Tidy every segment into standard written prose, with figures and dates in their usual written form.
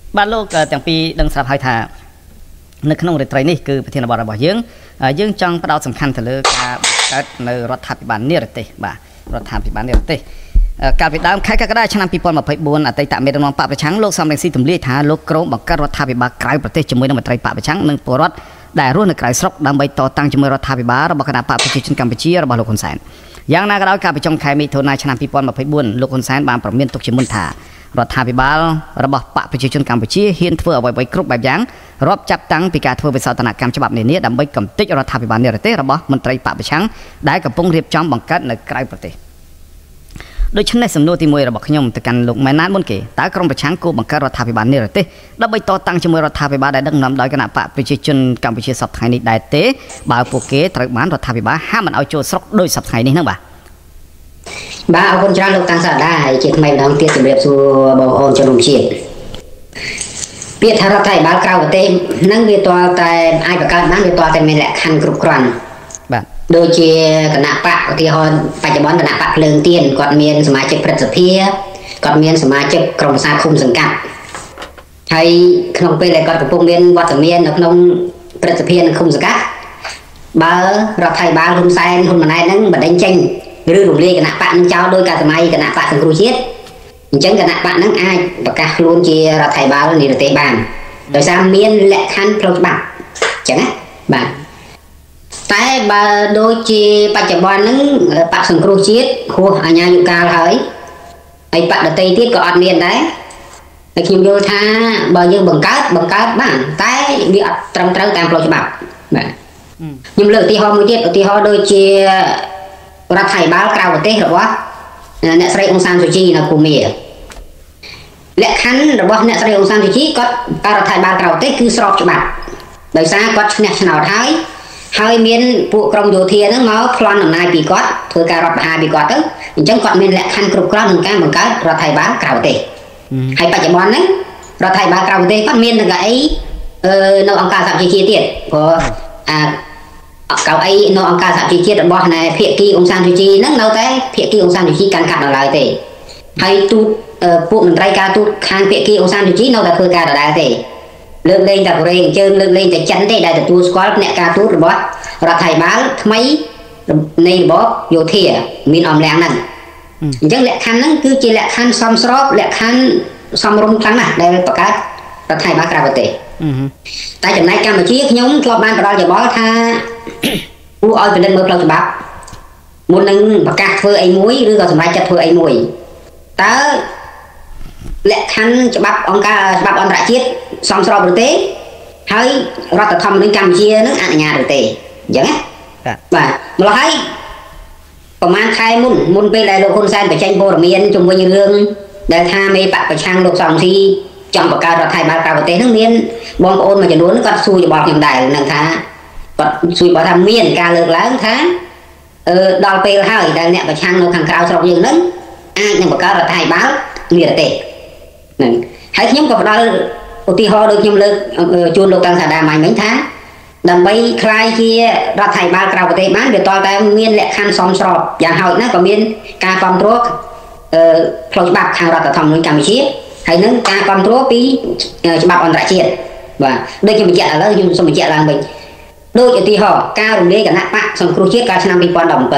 ban lôទាំងពីរដឹងស្រាប់ហើយថានៅក្នុងរាត្រីនេះគឺប្រធានបទរបស់យើងចង់ផ្ដោតសំខាន់ទៅលើការបង្កើតនៅរដ្ឋាភិបាលនិរទេសបាទរដ្ឋាភិបាលនិរទេសកាលពីដើមខែកក្កដាឆ្នាំ2024អតីតមេដឹកនាំបកប្រឆាំងលោកសំរងស៊ីទម្លាយថាលោកក្រុងបង្កើតរដ្ឋាភិបាលក្រៅប្រទេសជាមួយនឹងមន្ត្រីបកប្រឆាំងនិងពលរដ្ឋដែលរស់នៅក្រៅស្រុកដើម្បីតតាំងជាមួយរដ្ឋាភិបាលរបស់គណៈបកប្រជាជនកម្ពុជារបស់លោកហ៊ុនសែនយ៉ាងណាក៏ដោយកាលពីចុងខែមិថុនាឆ្នាំ2024លោកហ៊ុនសែនបានប្រមានទុកជាមុនថារដ្ឋាភិបាលរបស់បកប្រជាជនកម្ពុជាហ៊ានធ្វើអ្វីៗគ្រប់បែបយ៉ាងរាប់ចាប់តាំងពីការធ្វើវិសោធនកម្មច្បាប់នានាដើម្បីកំទេចរដ្ឋាភិបាលនិរទេសរបស់មន្ត្រីបកប្រឆាំងដែលកំពុងរៀបចំបង្កើតនៅក្រៅប្រទេសដូច្នេះសំណួរទី1របស់ខ្ញុំទៅកាន់លោកម៉ែនណាតមុនគេតើក្រមប្រឆាំងគួរបង្កើតរដ្ឋាភិបាលនិរទេសដើម្បីតតាំងជាមួយរដ្ឋាភិបាលដែលដឹកនាំដោយគណៈបកប្រជាជនកម្ពុជាសពថ្ងៃនេះដែរទេបើពួកគេត្រូវបានរដ្ឋាភិបាលហាមមិនឲ្យចូលស្រុកដោយសពថ្ងៃនេះហ្នឹងបាទបាទអរគុណច្រើនលោកតាំងសាដាហើយជាថ្មីម្ដងទៀតជម្រាបសួរបងប្អូនជនរួមជាតិពាក្យថារដ្ឋាភិបាលក្រៅប្រទេសហ្នឹងវាទាល់តែអាចបង្កើតបានវាទាល់តែមានលក្ខខណ្ឌគ្រប់គ្រាន់បាទដូចជាគណៈបកឧទាហរណ៍បច្ចុប្បន្នគណៈបកភ្លើងទៀនគាត់មានសមាជិកព្រឹទ្ធសភាគាត់មានសមាជិកក្រុមប្រឹក្សាឃុំសង្កាត់ហើយក្នុងពេលដែលគាត់កំពុងមានវត្តមាននៅក្នុងព្រឹទ្ធសភានិងឃុំសង្កាត់បើរដ្ឋាភិបាលហ៊ុនសែនហ៊ុនម៉ាណែតហ្នឹងបណ្ដេញចេញឬរំលាយគណៈបកនឹងចោលដោយការសម័យគណៈបកសង្គ្រោះជាតិអញ្ចឹងគណៈបកនឹងអាចប្រកាសខ្លួនជារដ្ឋាភិបាលនិរទេសបានដោយសារមានលក្ខខណ្ឌផ្លូវច្បាប់អញ្ចឹងណាបាទតែបើដូចជាបច្ចុប្បន្នហ្នឹងបកសង្គ្រោះជាតិហួសអាញាយុកាលហើយហើយបកដតីទៀតក៏អត់មានដែរហើយខ្ញុំយល់ថាបើយើងបង្កើតបានតែវាអត់ត្រឹមត្រូវតាមផ្លូវច្បាប់បាទខ្ញុំលើកឧទាហរណ៍មួយទៀតឧទាហរណ៍ដូចជារដ្ឋាភិបាលក្រៅប្រទេសរបស់អ្នកស្រីអ៊ុងសានស៊ូជីនៅភូមាលក្ខខណ្ឌរបស់អ្នកស្រីអ៊ុងសានស៊ូជីគាត់រដ្ឋាភិបាលក្រៅប្រទេសគឺស្របច្បាប់ដោយសារគាត់ឈ្នះឆ្នោតហើយមានពួកក្រុមយោធាហ្នឹងមកប្លន់អំណាចពីគាត់ធ្វើការរដ្ឋប្រហារពីគាត់ទៅអញ្ចឹងគាត់មានលក្ខខណ្ឌគ្រប់គ្រាន់ក្នុងការបង្កើតរដ្ឋាភិបាលក្រៅប្រទេសហើយបច្ចុប្បន្នហ្នឹងរដ្ឋាភិបាលក្រៅប្រទេសគាត់មាននឹងកៅអីនៅអង្គការសហប្រជាជាតិទៀតព្រោះកៅអីនៅអង្គការសហជីវជាតិរបស់ណែភាគីអ៊ុងសានស៊ូជីហ្នឹងនៅតែភាគីអ៊ុងសានស៊ូជីកាន់កាប់នៅឡើយទេហើយទូតពួកមន្ត្រីការទូតខាងភាគីអ៊ុងសានស៊ូជីនៅតែធ្វើការដដែលទេលើកលែងតែកូរ៉េអញ្ជើញលើកលែងតែចិនទេដែលទទួលស្គាល់អ្នកការទូតរបស់រដ្ឋាភិបាលថ្មីនៃរបបយោធាមានអំលាំងហ្នឹងអញ្ចឹងលក្ខខណ្ឌហ្នឹងគឺជាលក្ខខណ្ឌសមស្របលក្ខខណ្ឌសមរម្យខ្លាំងណាស់ដែលបង្កើតរដ្ឋាភិបាលក្រៅប្រទេសតែចំណែកកម្ពុជាខ្ញុំធ្លាប់បានផ្ដល់យោបល់ថាគួរឲ្យពិនិត្យមើលផ្លូវច្បាប់មុននឹងប្រកាសធ្វើអីមួយឬក៏សម្រេចចិត្តធ្វើអីមួយតើលក្ខខណ្ឌច្បាប់អង្គការច្បាប់អន្តរជាតិសមស្របឬទេហើយរដ្ឋធម្មនុញ្ញកម្ពុជានឹងអនុញ្ញាតឬទេអញ្ចឹងណាបាទម្ល៉េះហើយប្រហែលខែមុនពេលដែលលោកហ៊ុនសែនបញ្ចេញព័ត៌មានជំវិញរឿងដែលថាមេបកប្រឆាំងលោកសំស៊ីចង់បង្កើតរដ្ឋាភិបាលក្រៅប្រទេសហ្នឹងមានបងប្អូនមួយចំនួនគាត់សួរយោបល់ខ្ញុំដែរនឹងថាគាត់សួរយោបល់ថាមានការលើកឡើងថាដល់ពេលហើយដែលអ្នកប្រឆាំងនៅខាងក្រៅស្រុកយើងហ្នឹងអាចនឹងបង្កើតរដ្ឋាភិបាលនិរទេសហ្នឹងហើយខ្ញុំក៏ផ្ដល់ឧទាហរណ៍ដូចខ្ញុំលើកជូនលោកតាំងសាដាមិញថាដើម្បីក្លាយជារដ្ឋាភិបាលក្រៅប្រទេសបានវាតលតែមានលក្ខខណ្ឌសមស្របយ៉ាងហោចណាស់ក៏មានការគ្រប់គ្រងផ្លូវច្បាប់ខាងរដ្ឋធម្មនុញ្ញកម្ពុជាហើយនឹងការគ្រប់គ្រងពីច្បាប់អន្តរជាតិបាទដូចខ្ញុំបញ្ជាក់ឥឡូវខ្ញុំសូមបញ្ជាក់ឡើងវិញដូចឧទាហរណ៍ការរំលាយគណៈបកសង្គ្រោះជាតិកាលឆ្នាំ2017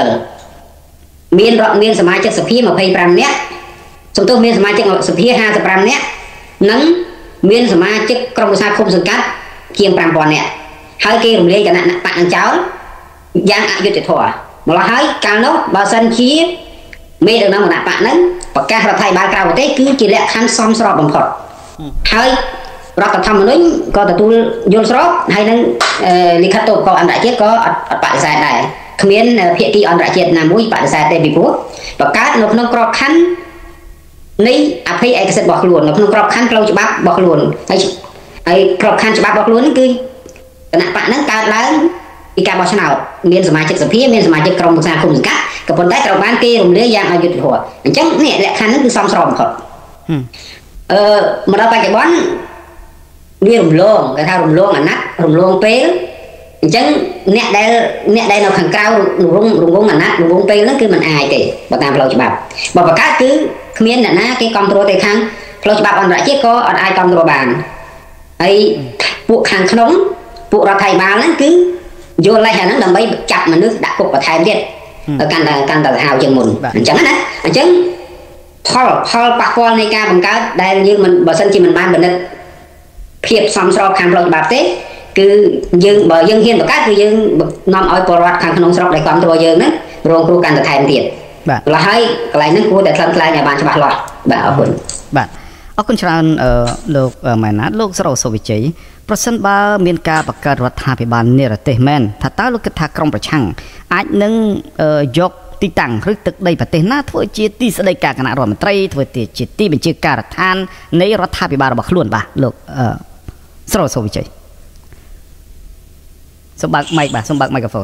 មានសមាជិកសភា25នាក់សំទោសមានសមាជិកសភា55នាក់និងមានសមាជិកក្រុមប្រឹក្សាឃុំសង្កាត់ជាង5000នាក់ហើយគេរំលាយគណៈបកនឹងចោលយ៉ាងអយុត្តិធម៌ម្ល៉េះហើយកាលនោះបើសិនជាមេដឹកនាំគណៈបកហ្នឹងប្រកាសរដ្ឋាភិបាលក្រៅប្រទេសគឺជាលក្ខខណ្ឌសមស្របបំផុតហើយរដ្ឋធម្មនុញ្ញក៏ទទួលយល់ស្របហើយនឹងលិខិតតូបកអន្តរជាតិក៏អត់បដិសេធដែរគ្មានភាគីអន្តរជាតិណាមួយបដិសេធទេពីព្រោះបង្កើតនៅក្នុងក្របខ័ណ្ឌនៃអភ័យឯកសិទ្ធិរបស់ខ្លួននៅក្នុងក្របខ័ណ្ឌផ្លូវច្បាប់របស់ខ្លួនហើយក្របខ័ណ្ឌច្បាប់របស់ខ្លួនគឺគណៈបកហ្នឹងកើតឡើងពីការបោះឆ្នោតមានសមាជិកសភាមានសមាជិកក្រុមប្រឹក្សាឃុំសង្កាត់ក៏ប៉ុន្តែត្រូវបានគេរំលាយយ៉ាងអយុត្តិធម៌អញ្ចឹងនេះលក្ខខណ្ឌហ្នឹងគឺសមស្របបំផុតមកដល់បច្ចុប្បន្នវារំលងគេថារំលងអាណត្តិរំលងពេលអញ្ចឹងអ្នកដែលនៅខាងក្រៅរងងអាណត្តិរងងពេលហ្នឹងគឺមិនអាចទេបើតាមផ្លូវច្បាប់បើបង្កើតគឺគ្មានអ្នកណាគេគ្រប់គ្រងទេខាងផ្លូវច្បាប់អន្តរជាតិក៏អត់អាចគ្រប់គ្រងបានហើយពួកខាងក្នុងពួករដ្ឋាភិបាលហ្នឹងគឺយកលេសអាហ្នឹងដើម្បីចាប់មនុស្សដាក់គុកបន្ថែមទៀតកាន់តែហៅជាងមុនអញ្ចឹងណាអញ្ចឹងផលប៉ះពាល់នៃការបង្កើតដែលយើងមិនបើសិនជាមិនបានបណ្ឌិតភាពសមស្របខាងផ្លូវច្បាប់ទេគឺយើងបើយើងហ៊ានបង្កើតគឺយើងនាំឲ្យពលរដ្ឋខាងក្នុងស្រុកដែលគ្រប់គ្រងយើងហ្នឹងរងគ្រោះកាន់តែថែមទៀតបាទឡើយហើយកន្លែងហ្នឹងគួរតែថ្លឹងថ្លែងឲ្យបានច្បាស់លាស់បាទអរគុណបាទអរគុណច្រើនលោកម៉ែណាតលោកសរោសុវិជ័យប្រសិនបើមានការបង្កើតរដ្ឋាភិបាលនិរទេសមែនថាតើលោកគិតថាក្រមប្រឆាំងអាចនឹងយកទីតាំងឬទឹកដីប្រទេសណាធ្វើជាទីស្តីការគណៈរដ្ឋមន្ត្រីធ្វើជាទីបញ្ជាការដ្ឋាននៃរដ្ឋាភិបាលរបស់ខ្លួនបាទលោកសរោសុវិជ័យសូមបើកម៉ៃបាទសូមបើកមីក្រូហ្វូន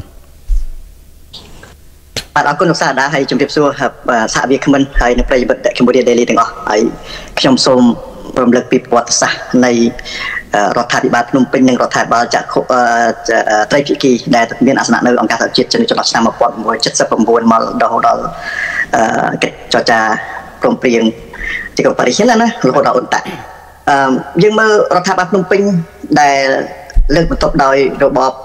បាទអរគុណលោកសាដាហើយជំរាបសួរសហវិក្កាមិនហើយនៅប្រិយមិត្ត Cambodia Daily ទាំងអស់ហើយខ្ញុំសូមរំលឹកពីប្រវត្តិសាស្ត្រនៃរដ្ឋាភិបាលភ្នំពេញនិងរដ្ឋាភិបាលចក្រត្រីភាគីដែលមានអាសនៈនៅអង្គការសហជាតិចន្លោះឆ្នាំ1979មករហូតដល់កិច្ចចរចាព្រមព្រៀងទីក្រុងប៉ារីសណារហូតដល់អ៊ុនតាក់យើងមើលរដ្ឋាភិបាលភ្នំពេញដែលលើកបន្ទប់ដោយរបប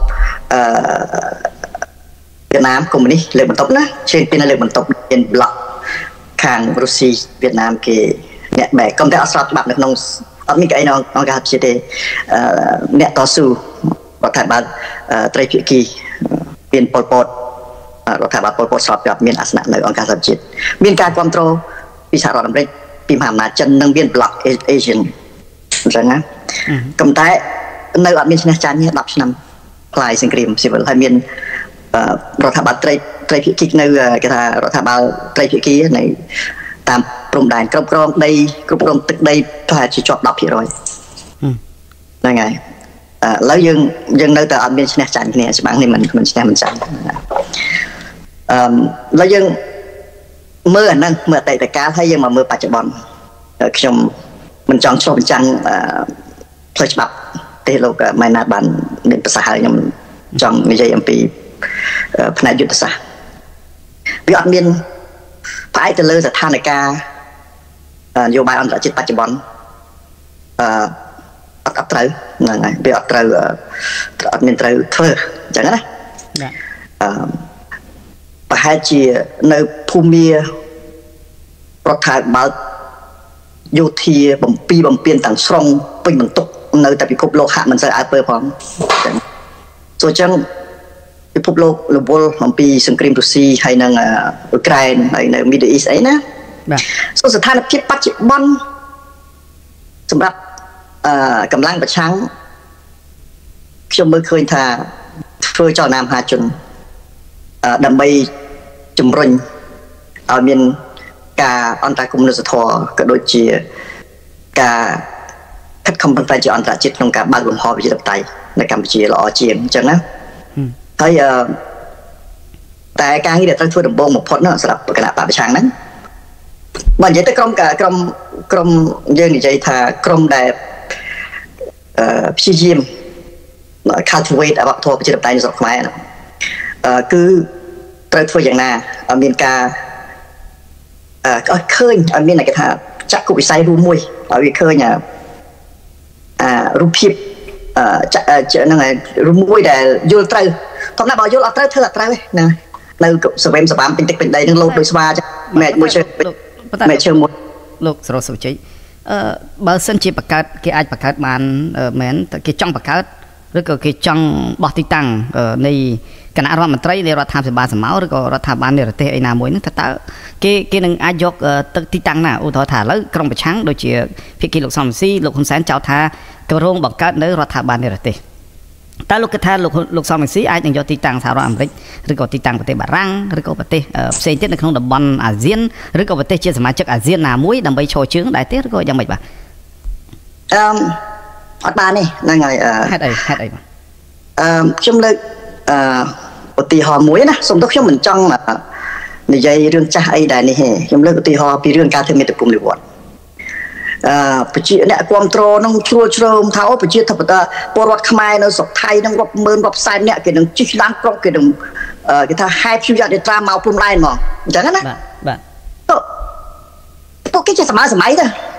វៀតណាមកុម្មុយនីសលើកបន្ទប់ណាជើងពីនៅលើកបន្ទប់មានប្លុកខាងរុស្ស៊ីវៀតណាមគេអ្នកបែកកុំតែអត់ស្របច្បាប់នៅក្នុងអត់មានកៅអីនៅអង្គការជាតិទេអ្នកតស៊ូរដ្ឋាភិបាលត្រីភាគីមានប៉ុលពតរដ្ឋាភិបាលប៉ុលពតស្របច្បាប់មានអាសនៈនៅអង្គការជាតិមានការគ្រប់គ្រងពីសហរដ្ឋអាមេរិកពីមហាអំណាចចិននិងមានប្លុក Asian អញ្ចឹងណាកុំតែនៅអត់មានឈ្នះចាញ់ទេ10ឆ្នាំផ្លាយសង្គ្រាមស៊ីវិលហើយមានរដ្ឋាភិបាលត្រីភាគីនៅគេថារដ្ឋាភិបាលត្រីភាគីនៅតាមព្រំដែនគ្រប់គ្រងដីគ្រប់គ្រងទឹកដីប្រហែលជាជាប់ 10% ហ្នឹងហើយឥឡូវយើងនៅតែអត់មានឈ្នះចាញ់គ្នាច្បាំងនេះមិនឈ្នះមិនចាញ់ឥឡូវយើងមើលអាហ្នឹងមើលអតីតកាលហើយយើងមកមើលបច្ចុប្បន្នខ្ញុំមិនចង់ឆ្លុះបញ្ចាំងផ្លូវច្បាប់ទេលោកម៉ែណាតបានមានប្រសាសន៍ហើយខ្ញុំចង់និយាយអំពីផ្នែកយុទ្ធសាស្ត្រវាអត់មានផ្អែកទៅលើស្ថានភាពនយោបាយអន្តរជាតិបច្ចុប្បន្នអត់ត្រូវហ្នឹងហើយវាអត់ត្រូវអត់មានត្រូវធ្វើអញ្ចឹងណាប្រហែលជានៅភូមិរដ្ឋាភិបាលយោធាបំពេញទាំងស្រុងពេញបន្ទុកនៅតែពិភពលោកហាក់មិនសូវអើពើផងអញ្ចឹងពិភពលោករវល់អំពីសង្គ្រាមរុស្ស៊ីហើយនិងអ៊ុក្រែនហើយនៅ Middle East អីណាបាទស្ថានភាពបច្ចុប្បន្នសម្រាប់កម្លាំងប្រឆាំងខ្ញុំមើលឃើញថាធ្វើចលនាមហាជនដើម្បីជំរុញឲ្យមានការអន្តរកម្មនុសធម៌ក៏ដូចជាការខិតខំប្រឹងប្រែងជាអន្តរជាតិក្នុងការបើកលំហប្រជាធិបតេយ្យនៅកម្ពុជាល្អជាងអញ្ចឹងណាហើយតែការងារដែលត្រូវធ្វើដំបូងបំផុតណាសម្រាប់គណៈបព្វប្រឆាំងហ្នឹងបើនិយាយទៅក្រុមយើងនិយាយថាក្រុមដែលព្យាយាម cultivate វប្បធម៌ប្រជាធិបតេយ្យនៅស្រុកខ្មែរហ្នឹងគឺត្រូវធ្វើយ៉ាងណាឲ្យមានការឃើញឲ្យមានគេថាចក្ខុវិស័យរួមមួយឲ្យវាឃើញរូបភាពហ្នឹងហើយរួមមួយដែលយល់ត្រូវធម្មតាបើយល់អត់ត្រូវធ្វើអត់ត្រូវទេណានៅសវេមសបាមពេញទឹកពេញដីនឹងលោតដោយស្វាចឹងមែកមួយជើងមែកជើងមួយលោកសរោសុជ័យបើសិនជាបង្កើតគេអាចបង្កើតបានមែនគេចង់បង្កើតឬក៏គេចង់បោះទីតាំងនៃគណៈរដ្ឋមន្ត្រីនៃរដ្ឋាភិបាលសម្មាឬក៏រដ្ឋាភិបាលនិរទេសអីណាមួយហ្នឹងតើគេនឹងអាចយកទឹកទីតាំងណាឧទាហរណ៍ថាឥឡូវក្រុមប្រឆាំងដូចជាភាគីលោកសំរងស៊ីលោកហ៊ុនសែនចោទថាក៏រងបង្កើតនៅរដ្ឋាភិបាលនិរទេសតើលោកគិតថាលោកសំរងស៊ីអាចនឹងយកទីតាំងសហរដ្ឋអាមេរិកឬក៏ទីតាំងប្រទេសបារាំងឬក៏ប្រទេសផ្សេងទៀតនៅក្នុងតំបន់អាស៊ានឬក៏ប្រទេសជាសមាជិកអាស៊ានណាមួយដើម្បីឈរជើងដែរទេឬក៏យ៉ាងម៉េចបាទអត់បានទេហ្នឹងហើយហេតុអីបាទខ្ញុំលើកឧទាហរណ៍មួយណាសូមទោសខ្ញុំមិនចង់និយាយរឿងចាស់អីដែរនេះទេខ្ញុំលើកឧទាហរណ៍ពីរឿងការធ្វើមេត្តាគុំនិវត្តន៍ប្រជាអ្នកគ្រប់គ្រងនឹងជ្រួលជ្រើមថាអូប្រជាធិបតេយ្យពលរដ្ឋខ្មែរនៅស្រុកថៃនឹងរាប់ម៉ឺនរាប់សែនអ្នកគេនឹងជិះឡានក្រុងគេនឹងគេថាហែព្យូយ៉ាត់ត្រាមកព្រំដែនហ្មងអញ្ចឹងណាបាទពួកគេចេះសម័យទៅ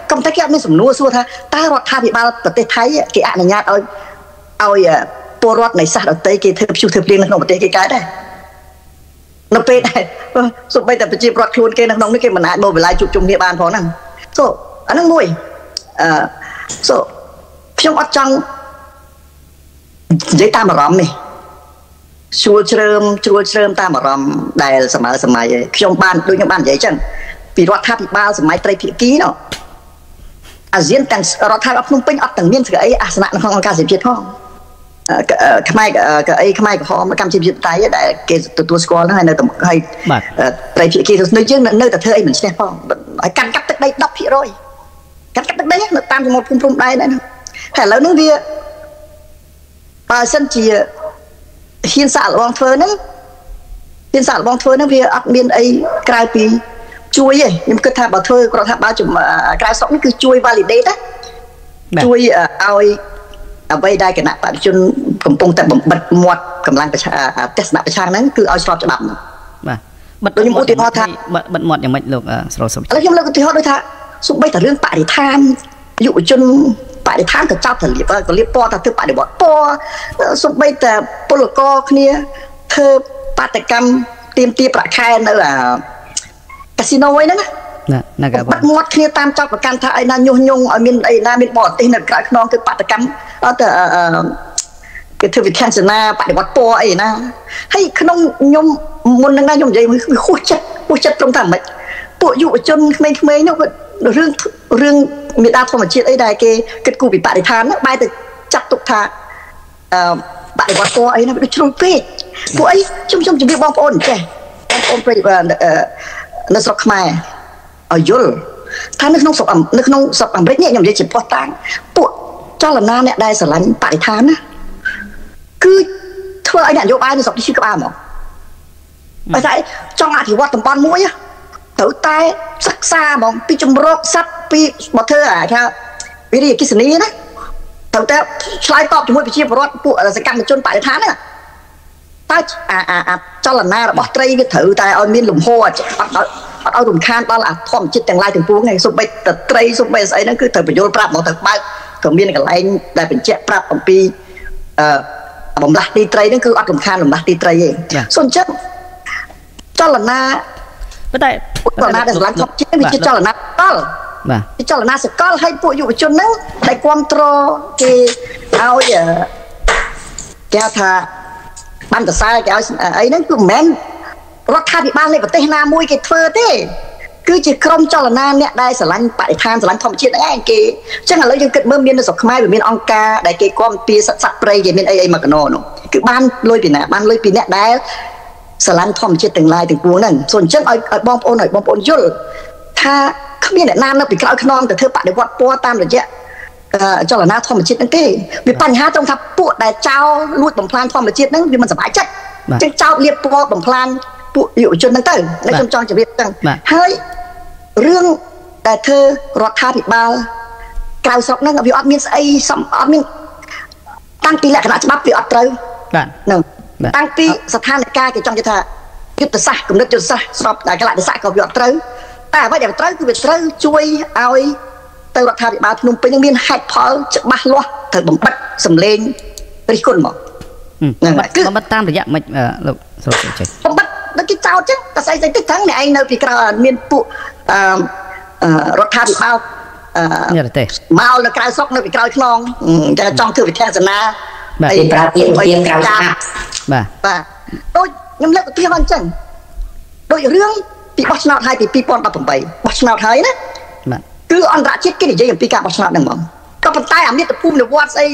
កំតែគេអត់មានសំណួរសួរថាតើរដ្ឋាភិបាលប្រទេសថៃគេអនុញ្ញាតឲ្យពលរដ្ឋនៃសាសដទៃគេធ្វើព្យុះធ្វើភ្លៀងនៅក្នុងប្រទេសគេកើតដែរនៅពេលដែរសូម្បីតែប្រជាពលរដ្ឋខ្លួនគេនៅក្នុងនេះគេមិនអាចមកវិលាយជួបជុំគ្នាបានផងហ្នឹងសូអាហ្នឹងមួយសូខ្ញុំអត់ចង់និយាយតាមអារម្មណ៍នេះជួលជ្រើមតាមអារម្មណ៍ដែលសម័យខ្ញុំបានដូចខ្ញុំបាននិយាយចឹងពីរដ្ឋាភិបាលសម័យត្រីភាគីនោះអាស៊ានទាំងរដ្ឋាភិបាលភ្នំពេញអត់ទាំងមានស្អីអាសនៈនៅក្នុងអង្គការសហប្រជាជាតិផងខ្មែរក្រហមកម្ពុជាជាតិតៃដែលគេទទួលស្គាល់ហ្នឹងហើយនៅហើយត្រីភាគីនៅយើងនៅតែធ្វើអីមិនឈ្នះផងហើយកាន់កាប់ទឹកដី 10% កាន់កាប់ទឹកដីនៅតាមចំណុចភូមិព្រំដែនហ្នឹងហើយឥឡូវហ្នឹងវាបើសិនជាហ៊ានសាកល្បងធ្វើហ្នឹងវាអត់មានអីក្រៅពីជួយទេខ្ញុំគិតថាបើធ្វើរដ្ឋាភិបាលក្រៅស្រុកនេះគឺជួយ validate ណាជួយឲ្យអ្វីដែលគណៈបព្វជិជនកំពុងតែបំបិទមាត់កម្លាំងទស្សនៈប្រឆាំងហ្នឹងគឺឲ្យស្របច្បាប់ហ្នឹងបាទបិទខ្ញុំឧទាហរណ៍ថាបិទមាត់យ៉ាងម៉េចលោកស្រុកសុំឥឡូវខ្ញុំលើកឧទាហរណ៍ដូចថាសូម្បីតែរឿងបរិស្ថានយុវជនបរិស្ថានក៏ចាប់ទៅលៀបពណ៌ថាធ្វើបដិវត្តពណ៌សូម្បីតែពលករគ្នាធ្វើបាតកម្មទាមទារប្រាក់ខែនៅកាស៊ីណូអីហ្នឹងណាគេបាត់មាត់គ្នាតាមចោតប្រកាន់ថាឯណាញុះញង់ឲ្យមានអីណាមានបរទេសនៅក្រៅខ្នងធ្វើបាតកម្មអត់គេធ្វើវិធានសនាបដិវត្តពណ៌អីណាហើយក្នុងខ្ញុំមុនហ្នឹងខ្ញុំនិយាយវាហួសចិត្តត្រង់ថាម៉េចពួកយុវជនក្មេងៗនោះរឿងមេដាធម្មជាតិអីដែលគេគិតគូរពីបរិស្ថានហ្នឹងបែរទៅចាត់ទុកថាបដិវត្តពណ៌អីណាវាដូចជ្រុលពេកពួកអីខ្ញុំជម្រាបបងប្អូនចេះបងប្អូននៅស្រុកខ្មែរឲ្យយល់ថានៅក្នុងស្រុកអាមេរិកនេះខ្ញុំនិយាយជាផ្ោះតាំងពួកចលនាអ្នកដែលស្រឡាញ់បរិស្ថានណាគឺធ្វើឲ្យអ្នកនយោបាយនៅស្រុកនេះឈឺក្បាលហ្មងបើតែចង់អភិវឌ្ឍតំបន់មួយត្រូវតែសិក្សាហ្មងពីជំរកសត្វពីមកធ្វើថាវិរិយអកិសនីណាត្រូវតែឆ្លើយតបជាមួយប្រជាពលរដ្ឋពួកសកម្មជនបរិស្ថានណាតែចលនារបស់ត្រីវាត្រូវតែឲ្យមានលំហអត់ឲ្យរំខានដល់អាធម្មជាតិទាំងឡាយទាំងពួងហ្នឹងសូម្បីតែត្រីសូម្បីស្អីហ្នឹងគឺត្រូវបញ្យល់ប្រាប់មកទៅបើកក៏មានកន្លែងដែលបញ្ជាក់ប្រាប់អំពីបំលាស់ទីត្រីហ្នឹងគឺអត់រំខានបំលាស់ទីត្រីទេសូមអញ្ចឹងចលនាតែចលនាដែលស្រឡាញ់ធម្មជាតិវាជាចលនាសកលបាទចលនាសកលឲ្យពួកយុវជនហ្នឹងដែលគ្រប់គ្រងគេឲ្យគេថាបានប្រសើរគេឲ្យអីហ្នឹងគឺមិនមែនរដ្ឋាភិបាលនៃប្រទេសណាមួយគេធ្វើទេគឺជាក្រុមចលនាអ្នកដែលស្រឡាញ់បរិស្ថានស្រឡាញ់ធម្មជាតិហ្នឹងឯងគេអញ្ចឹងឥឡូវយើងគិតមើលមាននៅស្រុកខ្មែរវាមានអង្គការដែលគេគាំពារសត្វព្រៃគេមានអីមកកណោនោះគឺបានលុយពីណាបានលុយពីអ្នកដែលស្រឡាញ់ធម្មជាតិទាំងឡាយទាំងពួងហ្នឹងសូមអញ្ចឹងឲ្យបងប្អូនយល់ថាគ្មានអ្នកណានៅពីក្រោយខ្នងទៅធ្វើបដិវត្តពណ៌តាមរយៈចលនាធម្មជាតិហ្នឹងទេវាបញ្ហាត្រង់ថាពួកដែលចោលលួចបំផ្លាញធម្មជាតិហ្នឹងវាមិនសប្បាយចិត្តអញ្ចឹងចោលលៀបពណ៌បំផ្លាញពួកយុវជនហ្នឹងទៅខ្ញុំចង់ជម្រាបចឹងហើយរឿងដែលធ្វើរដ្ឋាភិបាលក្រៅស្រុកហ្នឹងវាអត់មានស្អីអត់មានតាំងពីលក្ខណៈច្បាប់វាអត់ត្រូវបាទហ្នឹងតាំងពីស្ថានភាពគេចង់និយាយថាយុទ្ធសាស្ត្រគំនិតយុទ្ធសាស្ត្រស្របតែកលៈទេសៈក៏វាអត់ត្រូវតែអ្វីដែលត្រូវគឺវាត្រូវជួយឲ្យទៅរដ្ឋាភិបាលភ្នំពេញនឹងមានហេតុផលច្បាស់លាស់ត្រូវបំបិតសម្លេងរិះគន់មកហ្នឹងគឺបំបិតតាមរយៈមិនលោកស្រុកចេះបំបិតដូចគេចោតចឹងតែស្អីតិចហ្នឹងអ្នកឯងនៅពីក្រៅមានពួករដ្ឋាភិបាលនេះទេមកនៅក្រៅស្រុកនៅពីក្រោយខ្នងតែចង់ធ្វើវិធានសនាអីប្រើពាក្យក្រៅស្ថាបាទដូចខ្ញុំលើកឧទាហរណ៍អញ្ចឹងដូចរឿងពីបោះឆ្នោតហើយពី2018បោះឆ្នោតហើយណាបាទគឺអន្តរជាតិគេនិយាយអំពីការបោះឆ្នោតហ្នឹងហ្មងក៏ប៉ុន្តែអាមាតុភូមិនិវត្តស្អី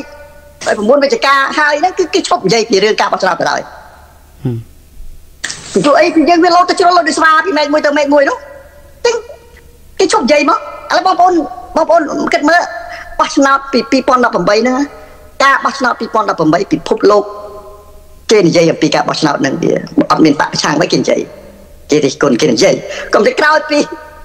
9វិច្ឆិកាហើយហ្នឹងគឺគេឈប់និយាយពីរឿងការបោះឆ្នោតទៅហើយព្រោះអីគឺយើងវាលោតទៅជ្រុលលោតដូចស្វាពីមេឃមួយទៅមេឃមួយនោះតែគេឈប់និយាយមកឥឡូវបងប្អូនគិតមើលបោះឆ្នោតពី2018ហ្នឹងការបោះឆ្នោត2018ពិភពលោកគេនិយាយអំពីការបោះឆ្នោតហ្នឹងវាអត់មានបកប្រឆាំងអីគេនិយាយគេរិះគន់គេនិយាយកុំតែក្រោយពី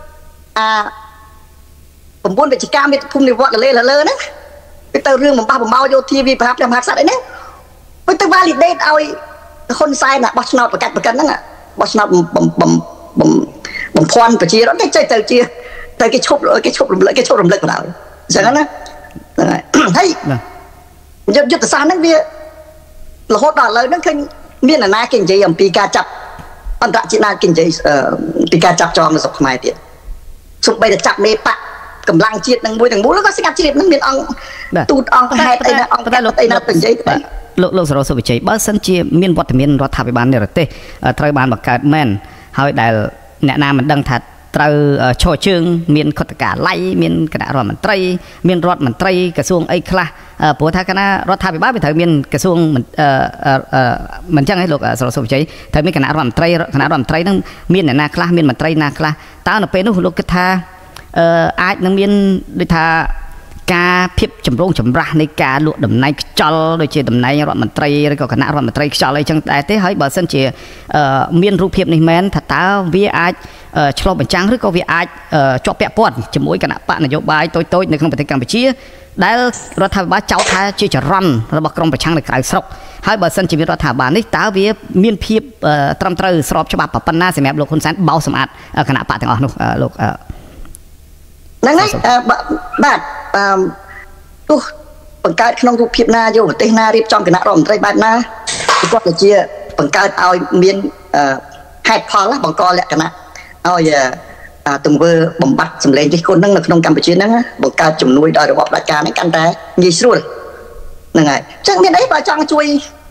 9វិច្ឆិកាមាតុភូមិនិវត្តលើហ្នឹងវាទៅរឿងបំបះបំបោយោធាវាប្រហាប់ចាំហាក់សត្វអីហ្នឹងវាទៅ validate ឲ្យហ៊ុនសែនបោះឆ្នោតប្រកាសហ្នឹងបោះឆ្នោតបំភាន់ប្រជារដ្ឋទៅជាតែគេឈប់រំលឹកបណ្ដោយអញ្ចឹងណាហ្នឹងហើយហើយយុទ្ធសាស្ត្រហ្នឹងវារហូតដល់ឥឡូវហ្នឹងឃើញមានអាណាគេនិយាយអំពីការចាប់អន្តរជាតិណាគេនិយាយពីការចាប់ចងនៅស្រុកខ្មែរទៀតសូម្បីតែចាប់មេបកកម្លាំងជាតិនឹងមួយទាំងមូលក៏ស្កាត់ជ្រាបនឹងមានអង្គទូតអង្គហេតុអីណាអង្គតែលោកអីណាទៅនិយាយទៅលោកសរោសុវិជ័យបើសិនជាមានវត្តមានរដ្ឋាភិបាលនិរទេសត្រូវបានបង្កើតមែនហើយដែលអ្នកណាមិនដឹងថាត្រូវឈរជើងមានខុទ្ទកាល័យមានគណៈរដ្ឋមន្ត្រីមានរដ្ឋមន្ត្រីក្រសួងអីខ្លះព្រោះថាគណៈរដ្ឋាភិបាលវាត្រូវមានក្រសួងមិនចឹងឯងលោកសរោសុវិជ័យត្រូវមានគណៈរដ្ឋមន្ត្រីហ្នឹងមានអ្នកណាខ្លះមានមន្ត្រីណាខ្លះតើនៅពេលនោះលោកគិតថាអាចនឹងមានដូចថាការភាពចម្រូងចម្រាសនៃការលក់តំណែងខ្ចលដូចជាតំណែងរដ្ឋមន្ត្រីឬក៏គណៈរដ្ឋមន្ត្រីខ្ចលអីចឹងដែរទេហើយបើសិនជាមានរូបភាពនេះមែនថាតើវាអាចឆ្លុះបញ្ចាំងឬក៏វាអាចជាប់ពាក់ព័ន្ធជាមួយគណៈបកនយោបាយតូចៗនៅក្នុងប្រទេសកម្ពុជាដែលរដ្ឋាភិបាលចោទថាជាចរន្តរបស់ក្រមប្រឆាំងនៅក្រៅស្រុកហើយបើសិនជាមានរដ្ឋាភិបាលនេះតើវាមានភាពត្រឹមត្រូវស្របច្បាប់ប៉ុណ្ណាសម្រាប់លោកហ៊ុនសែនបោសសម្អាតគណៈបកទាំងអស់នោះលោកហ្នឹងហើយបាទទោះបង្កើតក្នុងរូបភាពណាយកប្រទេសណារៀបចំគណៈរដ្ឋមន្ត្រីបែបណាគាត់ទៅជាបង្កើតឲ្យមានហេតុផលបង្កលក្ខណៈឲ្យទង្វើបំបត្តិសម្លេងរិះគន់ហ្នឹងនៅក្នុងកម្ពុជាហ្នឹងបង្កើតជំនួយដល់របបផ្ដាច់ការហ្នឹងកាន់តែងាយស្រួលហ្នឹងហើយអញ្ចឹងមានអីបើចង់ជួយ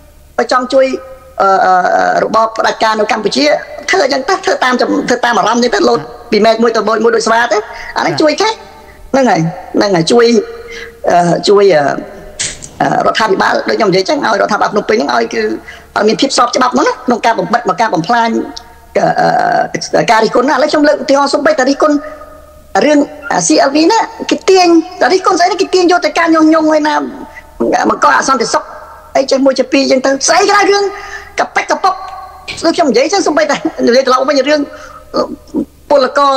របបផ្ដាច់ការនៅកម្ពុជាធ្វើអញ្ចឹងទៅធ្វើតាមអារម្មណ៍នេះទៅលោតពីមេឃមួយទៅមួយដូចស្វាទៅអានេះជួយគេហ្នឹងហើយជួយរដ្ឋាភិបាលដូចខ្ញុំនិយាយចឹងឲ្យរដ្ឋាភិបាលភ្នំពេញហ្នឹងឲ្យគឺឲ្យមានភាពស្របច្បាប់ហ្នឹងណាក្នុងការបំបិទមកការបំផ្លាញការរិះគន់ណាឥឡូវខ្ញុំលើកឧទាហរណ៍សូម្បីតែរិះគន់រឿង CLV ណាគេទាញតែរិះគន់ស្អីគេទាញយកទៅការញុះញង់ឯណាបង្កអសន្តិសុខអីចេះមួយចេះពីរចឹងទៅស្អីក៏ដោយរឿងកប៉ិចកប៉ុកដូចខ្ញុំនិយាយចឹងសូម្បីតែនិយាយត្រឡប់វិញរឿងពលករ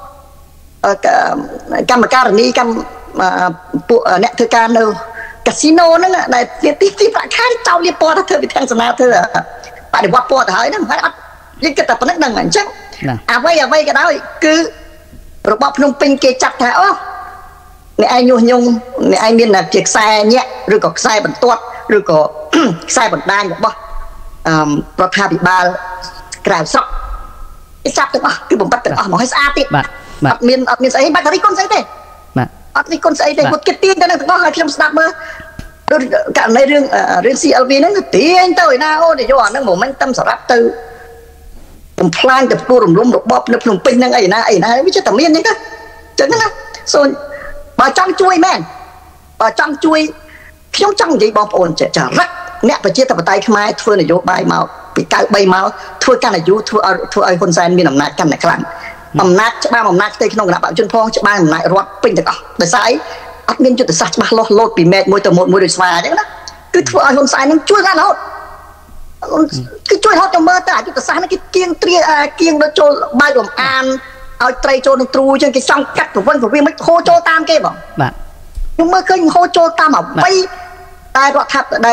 កម្មការនីកម្មពួកអ្នកធ្វើការនៅកាស៊ីណូហ្នឹងដែលទីប្រាក់ខែចោលលៀបពណ៌ទៅធ្វើវិធានសាសនាធ្វើបដិវត្តពណ៌ទៅហើយហ្នឹងហើយអត់យើងគិតតែប៉ុណ្្នឹងអញ្ចឹងអ្វីក៏ដោយគឺរបបភ្នំពេញគេចាត់ថាអូអ្នកឯងញុះញង់អ្នកឯងមានជាខ្សែញាក់ឬក៏ខ្សែបន្ទាត់ឬក៏ខ្សែបណ្ដាញរបស់រដ្ឋាភិបាលក្រៅស្រុកគេចាប់ទាំងអស់គឺបំបត្តិទាំងអស់មកឲ្យស្អាតទៀតអត់មានស្អីបាត់តែរិះគន់ស្អីទេអត់រិះគន់ស្អីទេគាត់គេទាញទៅនឹងទាំងអស់ឲ្យខ្ញុំស្ដាប់មើលដូចករណីរឿង CLV ហ្នឹងទាញទៅឯណាអូនយកអាហ្នឹង momentum សម្រាប់ទៅបំផ្លាញទៅពួររំលំរបបនៅភ្នំពេញហ្នឹងអីណាវាចេះតែមានហ្នឹងទៅចឹងណាសូនបើចង់ជួយមែនបើចង់ជួយខ្ញុំចង់និយាយបងប្អូនចរិតអ្នកប្រជាធិបតេយ្យខ្មែរធ្វើនយោបាយមកពី93មកធ្វើកាន់តែយូរធ្វើឲ្យហ៊ុនសែនមានអំណាចកាន់តែខ្លាំងអំណាចច្បាស់អំណាចផ្ទៃក្នុងគណៈបព្វជិជនផងច្បាស់អំណាចរដ្ឋពេញទាំងអស់ដោយសារអត់មានយុទ្ធសាស្ត្រច្បាស់លាស់លោតពីមេឃមួយទៅមួយដូចស្វាអញ្ចឹងណាគឺធ្វើឲ្យហ៊ុនសែននឹងជួយកាន់រហូតគឺជួយរហូតទៅមើលតើយុទ្ធសាស្ត្រនេះគេគៀងត្រៀគៀងដល់ចូលបាយលំអានឲ្យត្រីចូលនឹងទ្រូអញ្ចឹងគេចង់កាត់ប្រវត្តិមិនហូរចូលតាមគេបងបាទខ្ញុំមើលឃើញហូរចូលតាមអ្វីតែរដ្ឋាភិបាល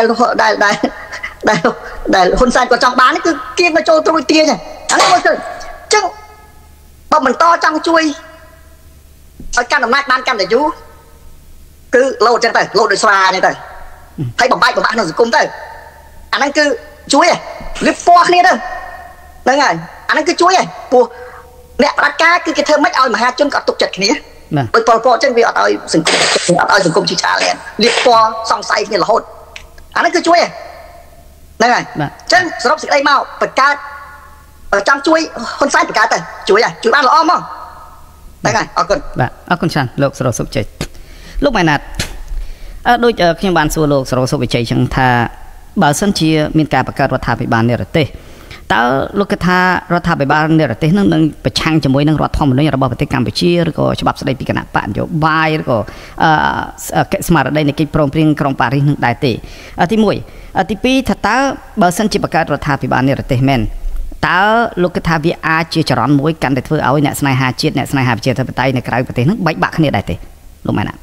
ដែលហ៊ុនសែនក៏ចង់បានគឺគៀងមកចូលទ្រូទាញអានេះមើលឃើញអញ្ចឹងបើបន្តចង់ជួយឲ្យកាន់អំណាចបានកាន់តែយូរគឺលោតអញ្ចឹងទៅលោតដូចស្វាអញ្ចឹងទៅហើយបំបាក់ក្នុងសង្គមទៅអាហ្នឹងគឺជួយលៀបពណ៌គ្នាទៅហ្នឹងហើយអាហ្នឹងគឺជួយព្រោះអ្នកផ្ដាច់ការគឺគេធ្វើម៉េចឲ្យមហាជនក៏ទុកចិត្តគ្នាដូចប៉ុលពតអញ្ចឹងវាអត់ឲ្យសង្គមឈឺឆាលលៀបពណ៌សង្ស័យគ្នារហូតអាហ្នឹងគឺជួយហ្នឹងហើយអញ្ចឹងសរុបសេចក្តីមកបង្កើតចង់ជួយហ៊ុនសែនបង្កើតទៅជួយបានល្អមកហ្នឹងហើយអរគុណបាទអរគុណច្រើនលោកសរោសុវិជ័យលោកម៉ែណាតដូចខ្ញុំបានសួរលោកសរោសុវិជ័យចឹងថាបើសិនជាមានការបង្កើតរដ្ឋាភិបាលនិរទេសតើលោកគិតថារដ្ឋាភិបាលនិរទេសនឹងប្រឆាំងជាមួយនឹងរដ្ឋធម្មនុញ្ញរបស់ប្រទេសកម្ពុជាឬក៏ច្បាប់ស្តីពីគណៈបកនយោបាយឬក៏ស្មារតីនៃកិច្ចព្រមព្រៀងក្រុងប៉ារីសនឹងដែរទេទី1ទី2ថាតើបើសិនជាបង្កើតរដ្ឋាភិបាលនិរទេសមែនតើលោកគិតថាវាអាចជាចរន្តមួយកាន់តែធ្វើឲ្យអ្នកស្នេហាជាតិអ្នកស្នេហាប្រជាធិបតេយ្យនៅក្រៅប្រទេសនឹងបែកបាក់គ្នាដែរទេលោកម៉ែណា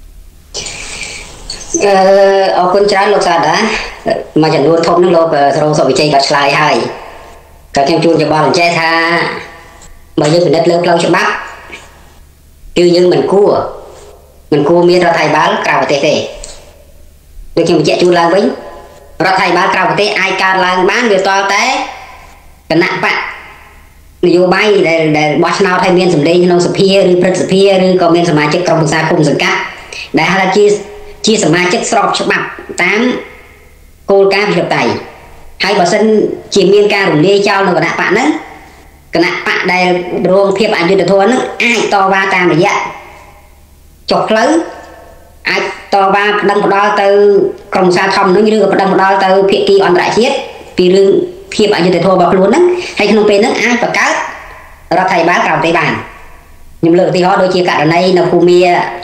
អរគុណច្រើនលោកសាដាមួយចំនួនធំនឹងលោកសរោសុវិជ័យក៏ឆ្លើយហើយក៏ខ្ញុំជួនច្បងអញ្ចេះថាបើយើងពិនិត្យលើផ្លូវច្បាប់គឺយើងមិនគួរមានរដ្ឋាភិបាលក្រៅប្រទេសទេដូចខ្ញុំបញ្ជាក់ជូនឡើងវិញរដ្ឋាភិបាលក្រៅប្រទេសអាចកើតឡើងបានវាតតែគណៈបកនយោបាយដែលបោះឆ្នោតឲ្យមានសម្លេងក្នុងសភាឬព្រឹទ្ធសភាឬក៏មានសមាជិកក្រុមប្រឹក្សាគុំសង្កាត់ដែលហៅថាជាសមាជិកស្របច្បាប់តាមគោលការណ៍ប្រជាធិបតេយ្យហើយបើសិនជាមានការរំលាយចោលនៅគណៈបកហ្នឹងគណៈបកដែលរងភាពអយុត្តិធម៌ហ្នឹងអាចតវ៉ាតាមរយៈចុះផ្លូវអាចតវ៉ាប្តឹងផ្ដាល់ទៅក្រមសារធម្មនុញ្ញឬក៏ប្តឹងផ្ដាល់ទៅភាគីអន្តរជាតិពីរឿងភាពអយុត្តិធម៌របស់ខ្លួនហ្នឹងហើយក្នុងពេលហ្នឹងអាចបង្កើតរដ្ឋាភិបាលក្រៅប្រទេសបានខ្ញុំលើកឧទាហរណ៍ដូចជាករណីនៅភូមា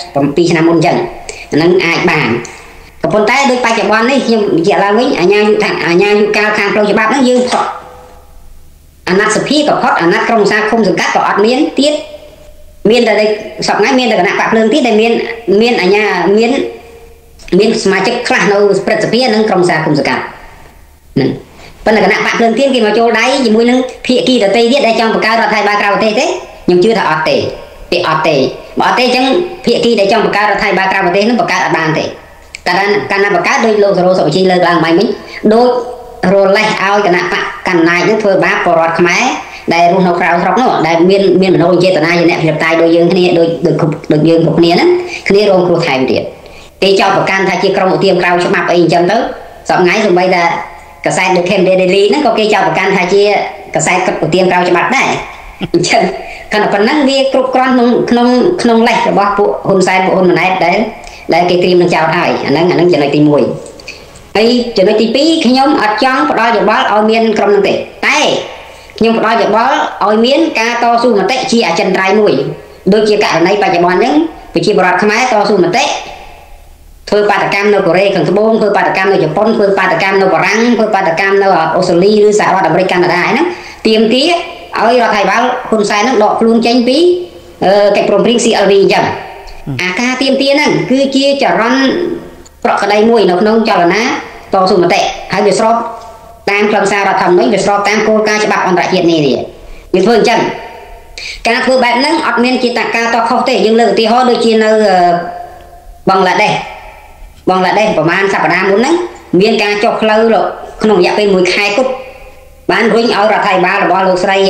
7ឆ្នាំមុនអញ្ចឹងអាហ្នឹងអាចបានក៏ប៉ុន្តែដូចបច្ចុប្បន្ននេះខ្ញុំនិយាយឡើងវិញអាញាយុកាលខាងផ្លូវច្បាប់ហ្នឹងយើងផុតអាណត្តិសភាក៏ផុតអាណត្តិក្រុមប្រឹក្សាឃុំសង្កាត់ក៏អត់មានទៀតមានតែសប្តាហ៍មានតែគណៈបកភ្លើងទៀតដែលមានអាញាមានសមាជិកខ្លះនៅព្រឹទ្ធសភានិងក្រុមប្រឹក្សាឃុំសង្កាត់ហ្នឹងប៉ុន្តែគណៈបកភ្លើងទៀនគេមកចូលដៃជាមួយនឹងភាគីដទៃទៀតដែលចង់បង្កើតរដ្ឋាភិបាលក្រៅប្រទេសទេខ្ញុំជឿថាអត់ទេបើអត់ទេអញ្ចឹងភាគីដែលចង់បង្កើតរដ្ឋាភិបាលក្រៅប្រទេសនឹងបង្កើតអត់បានទេកាលណាបង្កើតដោយលោកសរោសុវិជ័យលើកឡើងមិញដូចរលេះឲ្យគណៈបកកណ្ដាលនឹងធ្វើបាបបរដ្ឋខ្មែរដែលរស់នៅក្រៅស្រុកនោះដែលមានមនោចេតនាជាអ្នកប្រជាធិបតេយ្យដូចយើងគ្នាដូចយើងគ្រប់គ្នាហ្នឹងគ្នារងគ្រោះថែមទៀតគេចោទប្រកាន់ថាជាក្រុមឧទាមក្រៅច្បាប់អីអញ្ចឹងទៅសប្តាហ៍ថ្ងៃសូម្បីតែកសែត The Camden Daily ហ្នឹងក៏គេចោទប្រកាន់ថាជាកសែតឧទាមក្រៅច្បាប់ដែរអញ្ចឹងគណៈប៉ុណ្ណឹងវាគ្រប់គ្រាន់ក្នុងលេសរបស់ពួកហ៊ុនសែនពួកហ៊ុនម៉ាណែតដែលគេត្រៀមនឹងចោទហើយអាហ្នឹងចំណុចទី1ហើយចំណុចទី2ខ្ញុំអត់ចង់ផ្ដល់យោបល់ឲ្យមានក្រុមហ្នឹងទេតែខ្ញុំផ្ដល់យោបល់ឲ្យមានការតស៊ូមតិជាអចិន្ត្រៃយ៍មួយដូចជាករណីបច្ចុប្បន្នហ្នឹងប្រជាពលរដ្ឋខ្មែរតស៊ូមតិធ្វើបាតកម្មនៅកូរ៉េខាងត្បូងធ្វើបាតកម្មនៅជប៉ុនធ្វើបាតកម្មនៅបារាំងធ្វើបាតកម្មនៅអូស្ត្រាលីឬសហរដ្ឋអាមេរិកកាណាដាហ្នឹងទាមទារឲ្យរដ្ឋាភិបាលហ៊ុនសែនហ្នឹងដកខ្លួនចេញពីកិច្ចព្រមព្រៀង CLV អញ្ចឹងអាការទាមទារហ្នឹងគឺជាចរន្តប្រក្តីមួយនៅក្នុងចលនាតស៊ូមតិហើយវាស្របតាមខ្លឹមសាររដ្ឋធម្មនុញ្ញវាស្របតាមគោលការណ៍ច្បាប់អន្តរជាតិនេះវាធ្វើអញ្ចឹងការធ្វើបែបហ្នឹងអត់មានជាតការតខុសទេយើងលើកឧទាហរណ៍ដូចជានៅបង់ក្លាដេសប្រហែលសប្តាហ៍មុនហ្នឹងមានការចុះផ្លូវក្នុងរយៈពេល1ខែគត់បានរុញឲ្យរដ្ឋាភិបាលរបស់លោកស្រី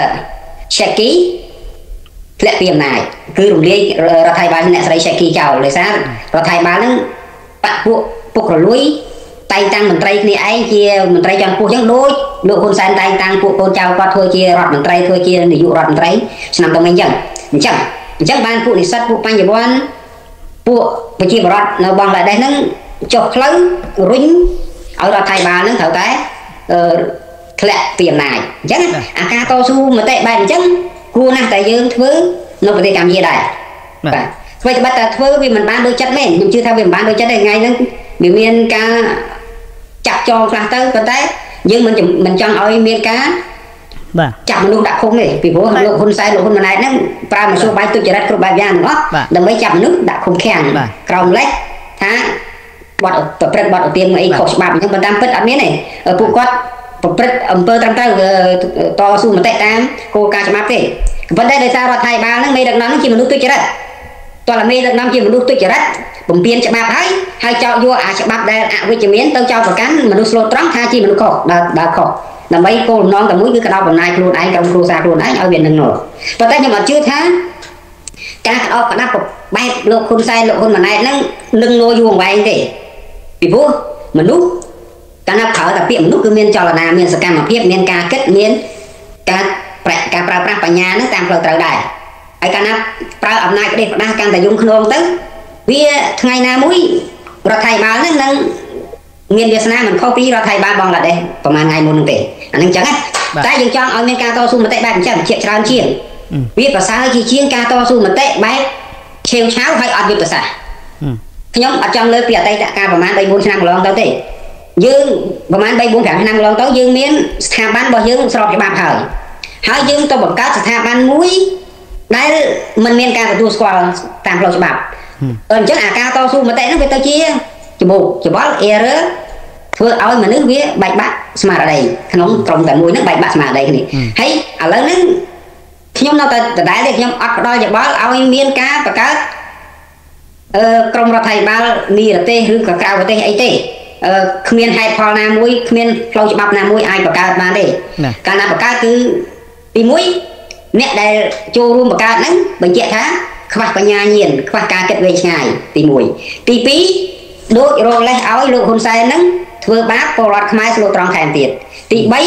Shaki ធ្លាក់ពីអំណាចគឺរំលាយរដ្ឋាភិបាលអ្នកស្រីShakiចោលដោយសាររដ្ឋាភិបាលហ្នឹងបកពួកពុករលួយតែងតាំងមន្ត្រីគ្នាឯងជាមន្ត្រីជាន់ខ្ពស់អញ្ចឹងដូចលោកហ៊ុនសែនតែងតាំងពួកកូនចៅគាត់ធ្វើជារដ្ឋមន្ត្រីធ្វើជានាយករដ្ឋមន្ត្រីឆ្នាំទៅមិញអញ្ចឹងបានពួកនិស្សិតពួកបញ្ញវន្តពួកប្រជាពលរដ្ឋនៅបង់ក្លាដេសហ្នឹងចុះផ្លូវរុញឲ្យរដ្ឋាភិបាលហ្នឹងត្រូវតែធ្លាក់ពីអំណាចអញ្ចឹងអាការតស៊ូមតិបែបអញ្ចឹងគួរណាស់តែយើងធ្វើនៅប្រទេសកម្ពុជាដែរបាទស្វ័យក្បត់តែធ្វើវាមិនបានដូចចិត្តមែនខ្ញុំជឿថាវាមិនបានដូចចិត្តទេថ្ងៃហ្នឹងវាមានការចាប់ចងខ្លះទៅប៉ុន្តែយើងមិនចង់ឲ្យមានការបាទចាប់មនុស្សដាក់ឃុំទេពីព្រោះលោកហ៊ុនសែនលោកហ៊ុនម៉ាណែតហ្នឹងប្រើមធ្យោបាយទុច្ចរិតគ្រប់បែបយ៉ាងទាំងអស់ដើម្បីចាប់មនុស្សដាក់ឃុំឃាំងក្រោមលេខថាបទប្រព្រឹត្តបទឧទាមអីខុសច្បាប់អញ្ចឹងប៉ុន្តែពិតអត់មានទេពួកគាត់ប្រព្រឹត្តអំពើត្រឹមត្រូវតស៊ូមតិតាមគោលការណ៍ច្បាប់ទេប៉ុន្តែដោយសាររដ្ឋាភិបាលហ្នឹងមេដឹកនាំហ្នឹងជាមនុស្សទុច្ចរិតតើមេដឹកនាំជាមនុស្សទុច្ចរិតបំពានច្បាប់ហើយចោទយកអាច្បាប់ដែលអវិជ្ជមានទៅចោទប្រកាន់មនុស្សស្លូតត្រង់ថាជាមនុស្សខុសដើរខុសដើម្បីគោលបំណងតែមួយគឺកដោបបំណាយខ្លួនឯងក្រុមគ្រួសារខ្លួនឯងឲ្យវានឹងនោះប៉ុន្តែខ្ញុំអត់ជឿថាការក្តោបក្តាប់បែបលោកហ៊ុនសែនលោកហ៊ុនម៉ាណែតហ្នឹងនឹងងយូរអង្វែងទេពីព្រោះមនុស្សកាលណាប្រើតែពាក្យមនុស្សគឺមានចលនាមានសកម្មភាពមានការគិតមានការប្រើប្រាស់បញ្ញាហ្នឹងតាមផ្លូវត្រូវដែរហើយកាលណាប្រើអំណាចផ្ដេសផ្ដាសកាន់តែយំខ្នងទៅវាថ្ងៃណាមួយរដ្ឋាភិបាលហ្នឹងនឹងមានវាសនាមិនខុសពីរដ្ឋាភិបាលបង់ក្លាដេសប្រហែលថ្ងៃមុនហ្នឹងទេអាហ្នឹងអញ្ចឹងតែយើងចង់ឲ្យមានការតស៊ូមតិបែបអញ្ចឹងជាច្រើនជាងវាប្រសើរជាងការតស៊ូមតិបែបឆេវឆាវហើយអត់យុទ្ធសាស្ត្រខ្ញុំអត់ចង់លើកពីអតីតកាលប្រហែល 3-4 ឆ្នាំកន្លងទៅទេយើងប្រហែល 3-4-5 ឆ្នាំកន្លងទៅយើងមានស្ថាប័នរបស់យើងស្របច្បាប់ហើយយើងទៅបង្កើតស្ថាប័នមួយដែលមិនមានការទទួលស្គាល់តាមផ្លូវច្បាប់អញ្ចឹងអាការតស៊ូមតិហ្នឹងវាទៅជាច្បល់ error ធ្វើឲ្យមនុស្សវាបែកបាក់ស្មារតីក្នុងក្រុមតែមួយហ្នឹងបែកបាក់ស្មារតីគ្នាហើយឥឡូវហ្នឹងខ្ញុំនៅតែដដែលទេខ្ញុំអត់ផ្ដល់យោបល់ឲ្យមានការបង្កើតក្រមរដ្ឋាភិបាលនិរទេសឬក៏ក្រៅប្រទេសអីទេគ្មានហេតុផលណាមួយគ្មានផ្លូវច្បាប់ណាមួយអាចបង្កើតបានទេកាលណាបង្កើតគឺទី1អ្នកដែលចូលរួមបង្កើតហ្នឹងបញ្ជាក់ថាខ្វះបញ្ញាញាណខ្វះការគិតវែងឆ្ងាយទី1ទី2ដូចរកលេសឲ្យលោកហ៊ុនសែនហ្នឹងធ្វើបាបពលរដ្ឋខ្មែរស្លូតត្រង់ថែមទៀតទី3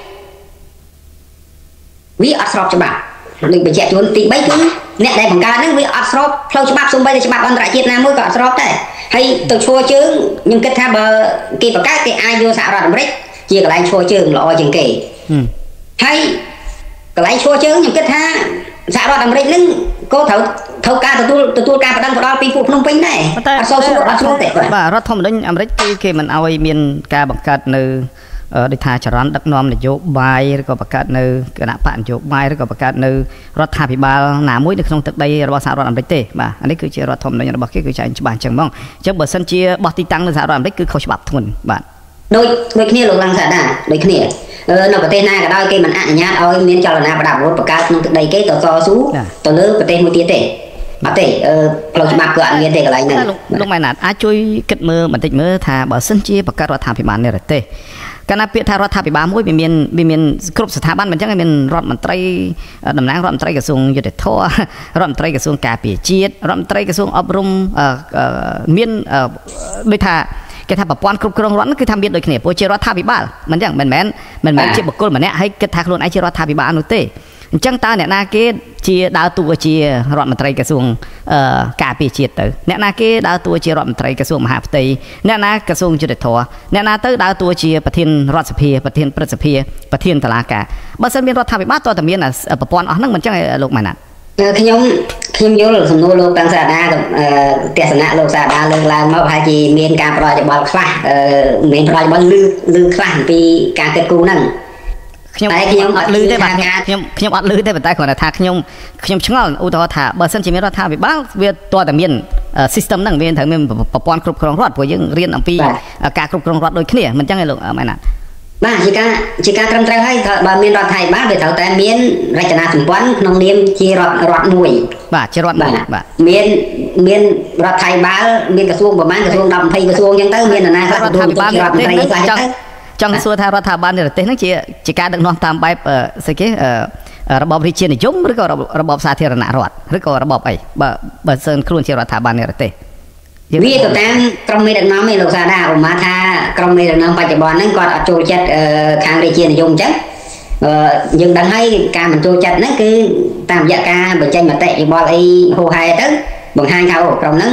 វាអត់ស្របច្បាប់ដូចបញ្ជាក់ជូនទី3គឺអ្នកដែលបង្កើតហ្នឹងវាអត់ស្របផ្លូវច្បាប់សូម្បីតែច្បាប់អន្តរជាតិណាមួយក៏អត់ស្របដែរហើយទៅឈរជើងខ្ញុំគិតថាបើគេបង្កើតគេអាចយកសហរដ្ឋអាមេរិកជាកន្លែងឈរជើងល្អជាងគេហើយកន្លែងឈរជើងខ្ញុំគិតថាសហរដ្ឋអាមេរិកហ្នឹងក៏ត្រូវការទទួលការបណ្ដឹងផ្ដល់ពីពួកភ្នំពេញដែរអត់សូវស្រួលអត់ស្រួលទេបាទរដ្ឋធម្មនុញ្ញអាមេរិកគឺគេមិនអោយមានការបង្កើតនៅដូចថាចរន្តដឹកនាំនយោបាយឬក៏បង្កើតនៅគណៈបកនយោបាយឬក៏បង្កើតនៅរដ្ឋាភិបាលណាមួយនៅក្នុងទឹកដីរបស់សហរដ្ឋអាមេរិកទេបាទអានេះគឺជារដ្ឋធម្មនុញ្ញរបស់គេគឺចែងច្បាស់អញ្ចឹងហ្មងអញ្ចឹងបើសិនជាបោះទីតាំងនៅសហរដ្ឋអាមេរិកគឺខុសច្បាប់ធ្ងន់បាទដូចគ្នាលោកឡើងសាដាដូចគ្នានៅប្រទេសណាក៏ដោយគេមិនអនុញ្ញាតឲ្យមានចលនាប្រដាប់អាវុធបង្កើតក្នុងទឹកដីគេទៅតស៊ូទៅលើប្រទេសមួយទៀតទេអត់ទេផ្លូវច្បាប់គឺអត់មានទេកន្លែងហ្នឹងលោកម៉ែណាតអាចជួយគិតមើលបន្តិចមើលថាបើសិនជាបង្កើតរដ្ឋាភិបាលនិរទេសកាលណាពាក្យថារដ្ឋាភិបាលមួយវាមានគ្រប់ស្ថាប័នមិនអញ្ចឹងមានរដ្ឋមន្ត្រីតំណាងរដ្ឋមន្ត្រីក្រសួងយុតិធធរដ្ឋមន្ត្រីក្រសួងការពារជាតិរដ្ឋមន្ត្រីក្រសួងអប់រំមានដូចថាគេថាប្រព័ន្ធគ្រប់គ្រងរដ្ឋគឺថាមានដូចគ្នាព្រោះជារដ្ឋាភិបាលមិនអញ្ចឹងមិនមែនជាបុគ្គលម្នាក់ហើយគិតថាខ្លួនឯងជារដ្ឋាភិបាលនោះទេអញ្ចឹងតើអ្នកណាគេជាដើរតួជារដ្ឋមន្ត្រីក្រសួងការពារជាតិទៅអ្នកណាគេដើរតួជារដ្ឋមន្ត្រីក្រសួងមហាផ្ទៃអ្នកណាក្រសួងយុតិធធអ្នកណាទៅដើរតួជាប្រធានរដ្ឋសភាប្រធានព្រឹទ្ធសភាប្រធានតុលាការបើសិនមានរដ្ឋាភិបាលតើតើមានប្រព័ន្ធអស់ហ្នឹងមិនអញ្ចឹងលោកម៉ាណាត់ខ្ញុំយល់សំណួរលោកតាំងសាដាទស្សនៈលោកសាដាលើកឡើងមកប្រហែលជាមានការប្រតិបត្តិខ្លះមានប្រតិបត្តិលឺខ្លះពីការគិតគូរហ្នឹងខ្ញុំអត់លឺទេបាទខ្ញុំអត់លឺទេប៉ុន្តែគ្រាន់តែថាខ្ញុំឆ្ងល់ឧទាហរណ៍ថាបើសិនជាមានរដ្ឋាភិបាលវាតើតែមាន system ហ្នឹងវាត្រូវមានប្រព័ន្ធគ្រប់គ្រងរដ្ឋព្រោះយើងរៀនអំពីការគ្រប់គ្រងរដ្ឋដូចគ្នាមិនអញ្ចឹងឯងលោកម៉ែណាបាទជាការត្រឹមត្រូវហើយបើមានរដ្ឋាភិបាលវាត្រូវតែមានរចនាសម្ព័ន្ធក្នុងនាមជារដ្ឋមួយបាទជារដ្ឋមួយបាទមានរដ្ឋាភិបាលមានក្រសួងប្រមាណក្រសួង10 20ក្រសួងអញ្ចឹងទៅមានអាណារដ្ឋាភិបាលរដ្ឋមន្ត្រីខ្លះទៅចង់សួរថារដ្ឋាភិបាលនិរទេសហ្នឹងជាការដឹកនាំតាមបែបស្អីគេរបបរាជានិយមឬក៏របបសាធារណរដ្ឋឬក៏របបអីបើសិនខ្លួនជារដ្ឋាភិបាលនិរទេសវាទៅតាមក្រុមមេដឹកនាំឯលោកសាដាឧមាថាក្រុមមេដឹកនាំបច្ចុប្បន្នហ្នឹងគាត់អត់ចូលចិត្តខាងរាជានិយមអញ្ចឹងយើងដឹងហើយការមិនចូលចិត្តហ្នឹងគឺតាមរយៈការបញ្ចេញមតិយោបល់អីហូហែទៅបង្ហាញថាក្រុមហ្នឹង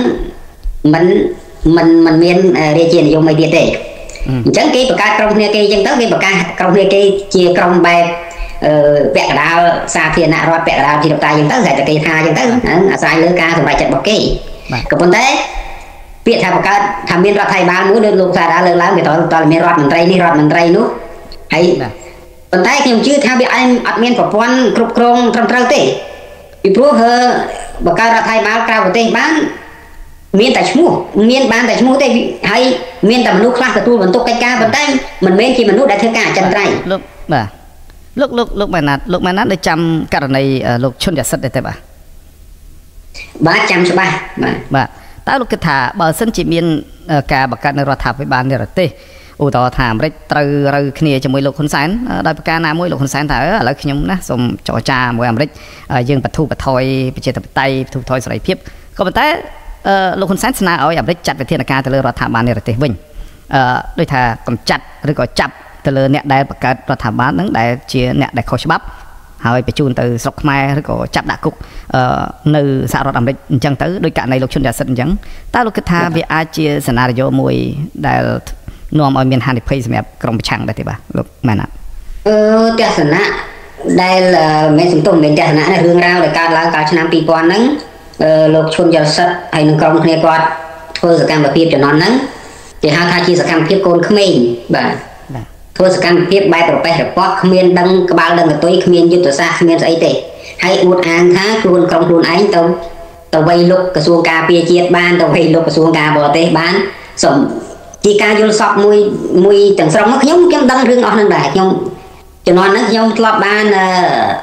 មិនមានរាជានិយមអីទៀតទេអញ្ចឹងគេបង្កើតក្រុមគ្នាគេអញ្ចឹងទៅគេបង្កើតក្រុមគ្នាគេជាក្រុមបែបពាក់កណ្ដាលសាធារណរដ្ឋពាក់កណ្ដាលជារដ្ឋាភិបាលអញ្ចឹងទៅគេថាអញ្ចឹងទៅអាស្រ័យលើការសម្រេចចិត្តរបស់គេក៏ប៉ុន្តែពាក្យថាបង្កើតថាមានរដ្ឋាភិបាលមួយដូចលោកសារាលើកឡើងវាតើមានរដ្ឋមន្ត្រីនេះរដ្ឋមន្ត្រីនោះហើយប៉ុន្តែខ្ញុំជឿថាវាអត់មានប្រព័ន្ធគ្រប់គ្រងត្រឹមត្រូវទេពីព្រោះបង្កើតរដ្ឋាភិបាលក្រៅប្រទេសបានមានតែឈ្មោះមានបានតែឈ្មោះទេហើយមានតែមនុស្សខ្លះទទួលបន្ទុកកិច្ចការប៉ុន្តែមិនមែនជាមនុស្សដែលធ្វើការអចិន្ត្រៃយ៍លោកបាទលោកម៉ែណាត់ได้ចាំករណីលោកឈុនយ៉ាសិតទេបាទចាំច្បាស់បាទតើលោកគិតថាបើសិនជាមានការបង្កើតនៅរដ្ឋាភិបាលនិរទេសឧទាហរណ៍ថាអាមេរិកត្រូវរើគ្នាជាមួយលោកហ៊ុនសែនដោយប្រការណាមួយលោកហ៊ុនសែនថាឥឡូវខ្ញុំណាសូមចរចាមួយអាមេរិកយើងបទូបថយប្រជាធិបតេយ្យបទូបថយសេរីភាពក៏ប៉ុន្តែលោកហ៊ុនសែនស្នើឲ្យអាមេរិកចាត់វិធានការទៅលើរដ្ឋាភិបាលនិរទេសវិញដូចថាកម្ចាត់ឬក៏ចាប់ទៅលើអ្នកដែលបង្កើតរដ្ឋាភិបាលហ្នឹងដែលជាអ្នកដែលខុសច្បាប់ហើយបញ្ជូនទៅស្រុកខ្មែរឬក៏ចាប់ដាក់គុកនៅសហរដ្ឋអាមេរិកអញ្ចឹងទៅដោយករណីលោកឈុនយ៉ាសិតអញ្ចឹងតើលោកគិតថាវាអាចជាសេណារីយ៉ូមួយដែលនាំឲ្យមានហានិភ័យសម្រាប់ក្រុមប្រឆាំងដែរទេបាទលោកម៉ែណាទស្សនៈដែលមានសន្ទុះមានទស្សនៈនេះរឿងរ៉ាវដែលកើតឡើងកាលឆ្នាំ2000ហ្នឹងលោកឈុនយ៉ាសិតហើយនឹងក្រុមគ្នាគាត់ធ្វើសកម្មភាពចំនួនហ្នឹងគេហៅថាជាសកម្មភាពកូនក្មេងបាទធ្វើសកម្មភាពបែបប្រប៉េះរបត់គ្មានដឹងក្បាលដឹងកតុយគ្មានយុទ្ធសាស្ត្រគ្មានស្អីទេហើយអួតអាងថាខ្លួនឯងទៅវៃលុកក្រសួងការពារជាតិបានទៅវៃលុកក្រសួងការបរទេសបានសូមជាការយល់សប្តិមួយទាំងស្រុងខ្ញុំដឹងរឿងអស់ហ្នឹងដែរខ្ញុំចំនួនហ្នឹងខ្ញុំធ្លាប់បាន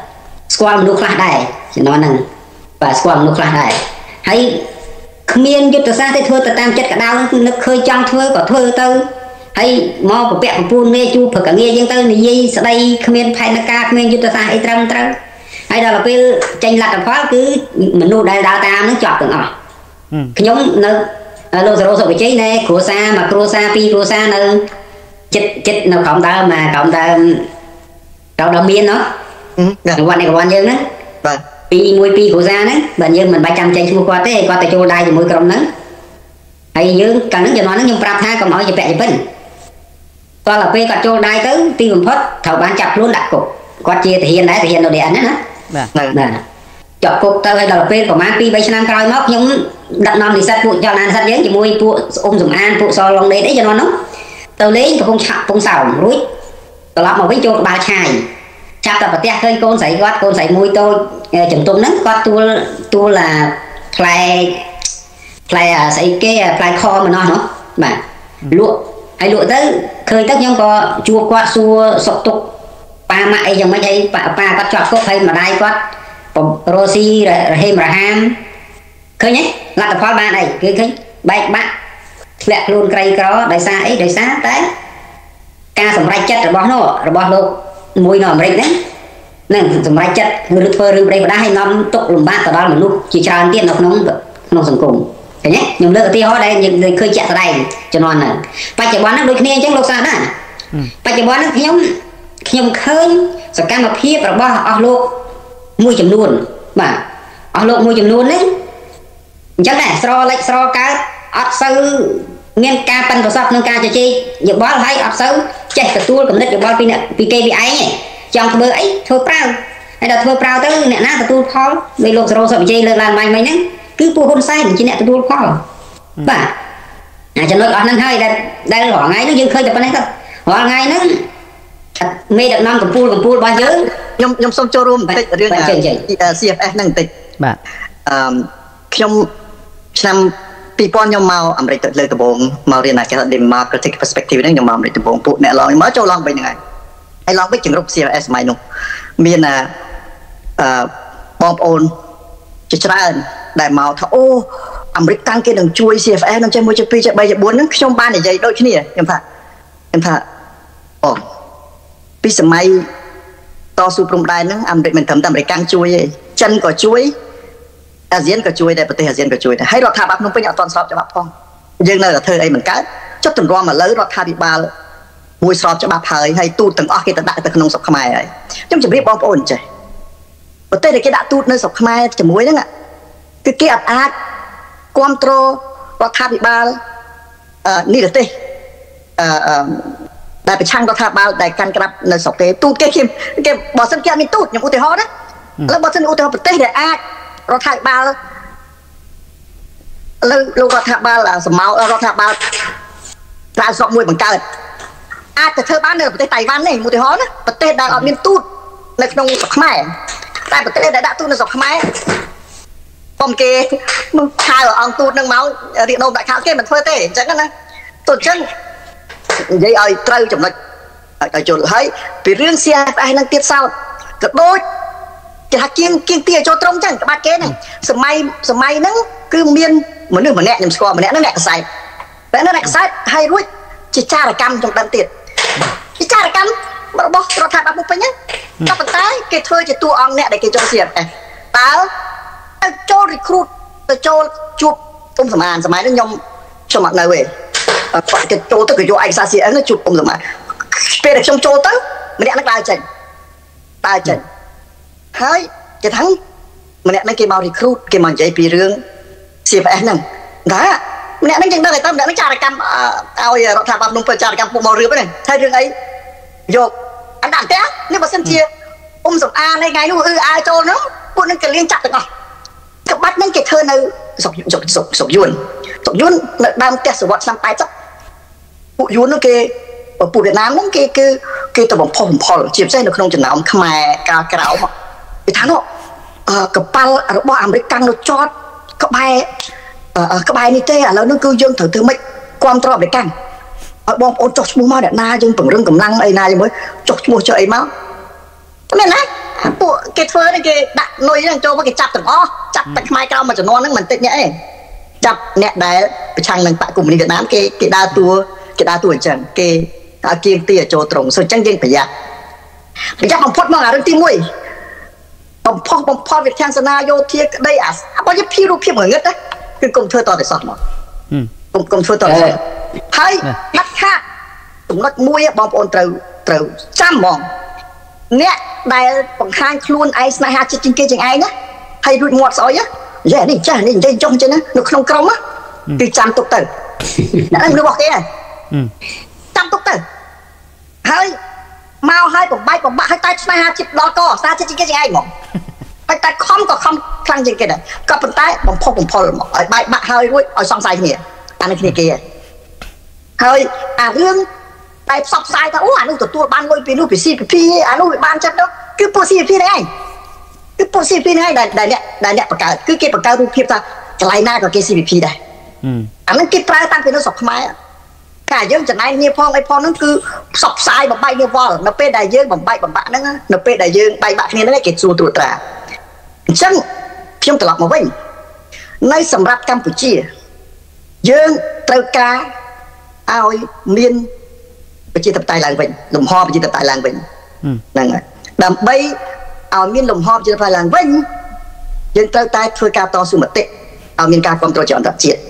ស្គាល់មនុស្សខ្លះដែរជំនាន់ហ្នឹងបាទស្គាល់មនុស្សខ្លះដែរហើយគ្មានយុទ្ធសាស្ត្រទេធ្វើទៅតាមចិត្តកដៅនឹកឃើញចង់ធ្វើក៏ធ្វើទៅហើយមកប្រពាក់ប្រពូនមេជួប្រកាងារយើងទៅនិយាយស្ដីគ្មានផែនការគ្មានយុទ្ធសាស្ត្រអីត្រឹមត្រូវហើយដល់ពេលចេញលទ្ធផលគឺមនុស្សដែលដើរតាមនឹងជាប់ទាំងអស់ខ្ញុំនៅលោកសរោសុខវិជ័យណែគ្រួសារមួយគ្រួសារពីរគ្រួសារនៅចិត្តនៅក្រោមដើមមកក្រោមដើមមានណោះនៅវត្តនេះកវ័នយើងហ្នឹងបាទពីគ្រួសារហ្នឹងបើយើងមិនបាច់ចាំចេញឈ្មោះគាត់ទេគាត់ទៅចូលដៃជាមួយក្រុមហ្នឹងហើយយើងកាលហ្នឹងជំនាន់ហ្នឹងខ្ញុំប្រាប់ថាកុំឲ្យជាពាក់ជាពិនតោះដល់ពេលគាត់ចូលដៃទៅទីបំផុតត្រូវបានចាប់ខ្លួនដាក់គុកគាត់ជាទាហានដែរទាហាននៅ DN ណាបាទជាប់គុកទៅហើយដល់ពេលប្រហែល 2-3 ឆ្នាំក្រោយមកខ្ញុំដឹកនាំនិស្សិតពួកចលនានិស្សិតយើងជាមួយពួកស្អ៊ុំសំអានពួកសឡុងដេតអីជំនាន់នោះទៅលេងកំពុងឆាក់កំពុងសោមរួចត្រឡប់មកវិញចូលក្បាលឆាយចាប់តែប្រទះឃើញកូនស្រីគាត់កូនស្រីមួយតូចចំទុំហ្នឹងគាត់ទួលអាផ្លែស្អីគេផ្លែខម្នោះនោះបាទលក់ហើយលក់ទៅឃើញទៅខ្ញុំក៏ជួបគាត់សួរសុខទុក្ខប៉ាម៉ាក់អីយ៉ាងម៉េចហើយប៉ាគាត់ជាប់គុកហើយម្ដាយគាត់រស់ស៊ីរហេមរហាមឃើញទេលទ្ធផលបានអីគឺឃើញបែកបាក់ធ្លាក់ខ្លួនក្រីក្រដោយសារអីដោយសារតែការសម្រេចចិត្តរបស់លោកមួយនៅអាមេរិកហ្នឹងសម្រេចចិត្តឬធ្វើរឿងប្រេះផ្ដាស់ឲ្យនាំទុកលំបាកទៅដល់មនុស្សជាច្រើនទៀតនៅក្នុងសង្គមឃើញទេខ្ញុំលើកឧទាហរណ៍ដែលយើងឃើញជាក់ស្ដែងជំនាន់ហ្នឹងបច្ចុប្បន្នហ្នឹងដូចគ្នាអញ្ចឹងលោកសាស្ត្រាបច្ចុប្បន្នហ្នឹងខ្ញុំឃើញសកម្មភាពរបស់អស់លោកមួយចំនួនបាទអស់លោកមួយចំនួនហ្នឹងអញ្ចឹងដែរស្រលិចស្រកើតអត់សូវមានការប៉ិនប្រសពក្នុងការជជែកយោបល់ហើយអត់សូវចេះទទួលគំនិតយោបល់ពីគេពីឯងចង់ធ្វើអីធ្វើប្រើហើយដល់ធ្វើប្រើទៅអ្នកណាទទួលផលដោយលោកសរោសុខវិជ័យលើកឡើងមិញហ្នឹងគឺពួកហ៊ុនសែនជាអ្នកទទួលផលបាទចំណុចអស់ហ្នឹងហើយដែលរាល់ថ្ងៃហ្នឹងយើងឃើញតែប៉ុណ្្នេះទៅរាល់ថ្ងៃហ្នឹងមេដឹកនាំកម្ពុជារបស់យើងខ្ញុំសូមចូលរួមបន្តិចរឿង CFS ហ្នឹងបន្តិចបាទខ្ញុំឆ្នាំ2000ខ្ញុំមកអាមេរិកទៅលើកដំបូងមករៀនអាការ Democratic Perspective ហ្នឹងខ្ញុំមកអាមេរិកដំបូងពួកអ្នកឡងមកចូលឡងវិញហ្នឹងហើយឡងវិញជំរុក CFS សម័យនោះមានបងប្អូនជាច្រើនដែលមកថាអូអាមេរិកតាំងគេនឹងជួយ CFS នឹងចេះ1 2 3 4ហ្នឹងខ្ញុំបាននិយាយដូចគ្នាខ្ញុំថាអូពីសម័យតស៊ូព្រំដែនហ្នឹងអាមេរិកមិនត្រឹមតែអាមេរិកកាំងជួយទេចិនក៏ជួយអាស៊ានក៏ជួយដែរប្រទេសអាស៊ានក៏ជួយដែរហើយរដ្ឋាភិបាលភ្នំពេញអត់ទាន់ស្របច្បាប់ផងយើងនៅតែធ្វើអីមិនកើតចុះទម្រាំឥឡូវរដ្ឋាភិបាលមួយស្របច្បាប់ហើយទូតទាំងអស់គេទៅដាក់ទៅក្នុងស្រុកខ្មែរហើយខ្ញុំជម្រាបបងប្អូនចេះប្រទេសដែលគេដាក់ទូតនៅស្រុកខ្មែរជាមួយហ្នឹងគឺគេអាចគ្រប់គ្រងរដ្ឋាភិបាលនិរទេសដែលប្រឆាំងរដ្ឋាភិបាលដែលកាន់ក្តាប់នៅស្រុកគេទូតគេបើសិនគេអត់មានទូតខ្ញុំឧទាហរណ៍ណាឥឡូវបើសិនឧទាហរណ៍ប្រទេសដែលអាចរដ្ឋាភិបាលលោករដ្ឋាភិបាលសម្ោរដ្ឋាភិបាលក្រៅស្រុកមួយបង្កើតអាចទៅធ្វើបាននៅប្រទេសតៃវ៉ាន់នេះឧទាហរណ៍ណាប្រទេសដែលអត់មានទូតនៅក្នុងស្រុកខ្មែរតែប្រទេសដែលដាក់ទូតនៅស្រុកខ្មែរបំគេមកខៅអង្គទូតនឹងមករៀបដូរដាក់ខៅគេមិនធ្វើទេអញ្ចឹងណាទូតអញ្ចឹងនិយាយឲ្យត្រូវចំណុចឲ្យចូលហើយពីរឿង CFS នឹងទៀតសោតក៏ដូចគេថាគៀងទីឲ្យចូលត្រង់អញ្ចឹងក្បាច់គេហ្នឹងសម័យហ្នឹងគឺមានមនុស្សម្នាក់ខ្ញុំស្គាល់ម្នាក់ហ្នឹងអ្នកកសែតតែអ្នកកសែតហើយរួចជាចារកម្មចំដឹងទៀតជាចារកម្មរបស់រដ្ឋាភិបាលភ្នំពេញហ្នឹងតែប៉ុន្តែគេធ្វើជាតួអង្គអ្នកដែលគេចូល CFS តើទៅចូល recruit ទៅចូលជួបអ៊ុំសមានសម័យហ្នឹងខ្ញុំអត់នៅទេគេចូលទៅគេយកឯកសារ CFS ហ្នឹងជួបអ៊ុំសមានពេលដែលខ្ញុំចូលទៅម្នាក់ហ្នឹងដើរចេញហើយគេថាម្នាក់ហ្នឹងគេមក recruit គេមកនិយាយពីរឿង CFS ហ្នឹងតែម្នាក់ហ្នឹងចឹងដឹងតែម្នាក់ហ្នឹងចារកម្មឲ្យរដ្ឋាភិបាលភ្នំពេញចារកម្មពួកមករៀបហ្នឹងហើយរឿងអីយកអត់ដាក់ផ្ទះនេះបើសិនជាអ៊ុំសំអានថ្ងៃនោះអាចចូលហ្នឹងពួកហ្នឹងគេលៀងចាក់ទាំងអស់ក្បាច់ហ្នឹងគេធ្វើនៅស្រុកយួននៅដើមផ្ទះសវត្សរ៍ឆ្នាំ80ពួកយួនហ្នឹងគេពួកវៀតណាមហ្នឹងគេទៅបំផុសបំផុលជាពិសេសនៅក្នុងចំណោមខ្មែរកាលក្រោមគេថានោះកប៉ាល់របស់អាមេរិកកាំងនៅចតក្បែរនេះទេឥឡូវនេះគឺយើងត្រូវធ្វើម៉េចគ្រប់គ្រងអាមេរិកកាំងឲ្យបងប្អូនចុះឈ្មោះមកអ្នកណាយើងពង្រឹងកម្លាំងអីណាជាមួយចុះឈ្មោះចុះអីមកមែនណាពួកគេធ្វើនេះគេដាក់នុយហ្នឹងចូលមកគេចាប់ទាំងអស់ចាប់តែខ្មែរក្រៅមួយចំនួនហ្នឹងមិនតិចអ្នកឯងចាប់អ្នកដែលប្រឆាំងនឹងបកកុម្មុយនីសវៀតណាមគេដើរតួអញ្ចឹងគេគៀងទីចូលត្រង់សូអញ្ចឹងយើងប្រយ័ត្នបំផុតមកអារឿងទី1បំផុតវិធានសនាយោធាក្តីបើជាភាពរូបភាពងងឹតណាគឺគុំធ្វើតតែសោះមកគុំធ្វើតតែសោះហើយដាច់ខាតចំណុចមួយបងប្អូនត្រូវចាំហ្មងអ្នកដែលបង្ហាញខ្លួនឯងស្នេហាចិត្តជាងគេជាងឯងណាហើយរួចមាត់ស្អុយយ៉ានេះចាស់នេះនិយាយចុះអញ្ចឹងណានៅក្នុងក្រុមគឺចាំទុកទៅអ្នកហ្នឹងរបស់គេហើយចាំទុកទៅហើយមកហើយបំបាច់ហើយតែស្នេហាចិត្តដល់កស្នេហាចិត្តជាងគេជាងឯងហ្មងហើយតែខំក៏ខំខ្លាំងជាងគេដែរក៏ប៉ុន្តែបំផុសបំផុលមកឲ្យបែកបាក់ហើយរួចឲ្យសង្ស័យគ្នាអានេះគ្នាគេហើយអារឿងតែផ្សព្វផ្សាយថាអូអានោះទទួលបានលុយពីនោះពី CPP អានោះវាបានចិត្តទៅគឺពួក CPP ហ្នឹងឯងគឺពួក CPP ហ្នឹងឯងដែលអ្នកបង្កើតគឺគេបង្កើតរូបភាពថាកន្លែងណាក៏គេ CPP ដែរអាហ្នឹងគេប្រើតាំងពីនៅស្រុកខ្មែរតែយើងចំណាយគ្នាផងអីផងហ្នឹងគឺផ្សព្វផ្សាយបំបែកគ្នាវល់នៅពេលដែលយើងបំបែកបំបាក់ហ្នឹងនៅពេលដែលយើងបែកបាក់គ្នាហ្នឹងគេសួរត្រួតត្រាអញ្ចឹងខ្ញុំត្រឡប់មកវិញនៅសម្រាប់កម្ពុជាយើងត្រូវការឲ្យមានប្រជាធិបតេយ្យឡើងវិញលំហប្រជាធិបតេយ្យឡើងវិញហ្នឹងហើយដើម្បីឲ្យមានលំហប្រជាធិបតេយ្យឡើងវិញយើងត្រូវតែធ្វើការតស៊ូមតិឲ្យមានការគ្រប់គ្រងជាអន្តរជាតិ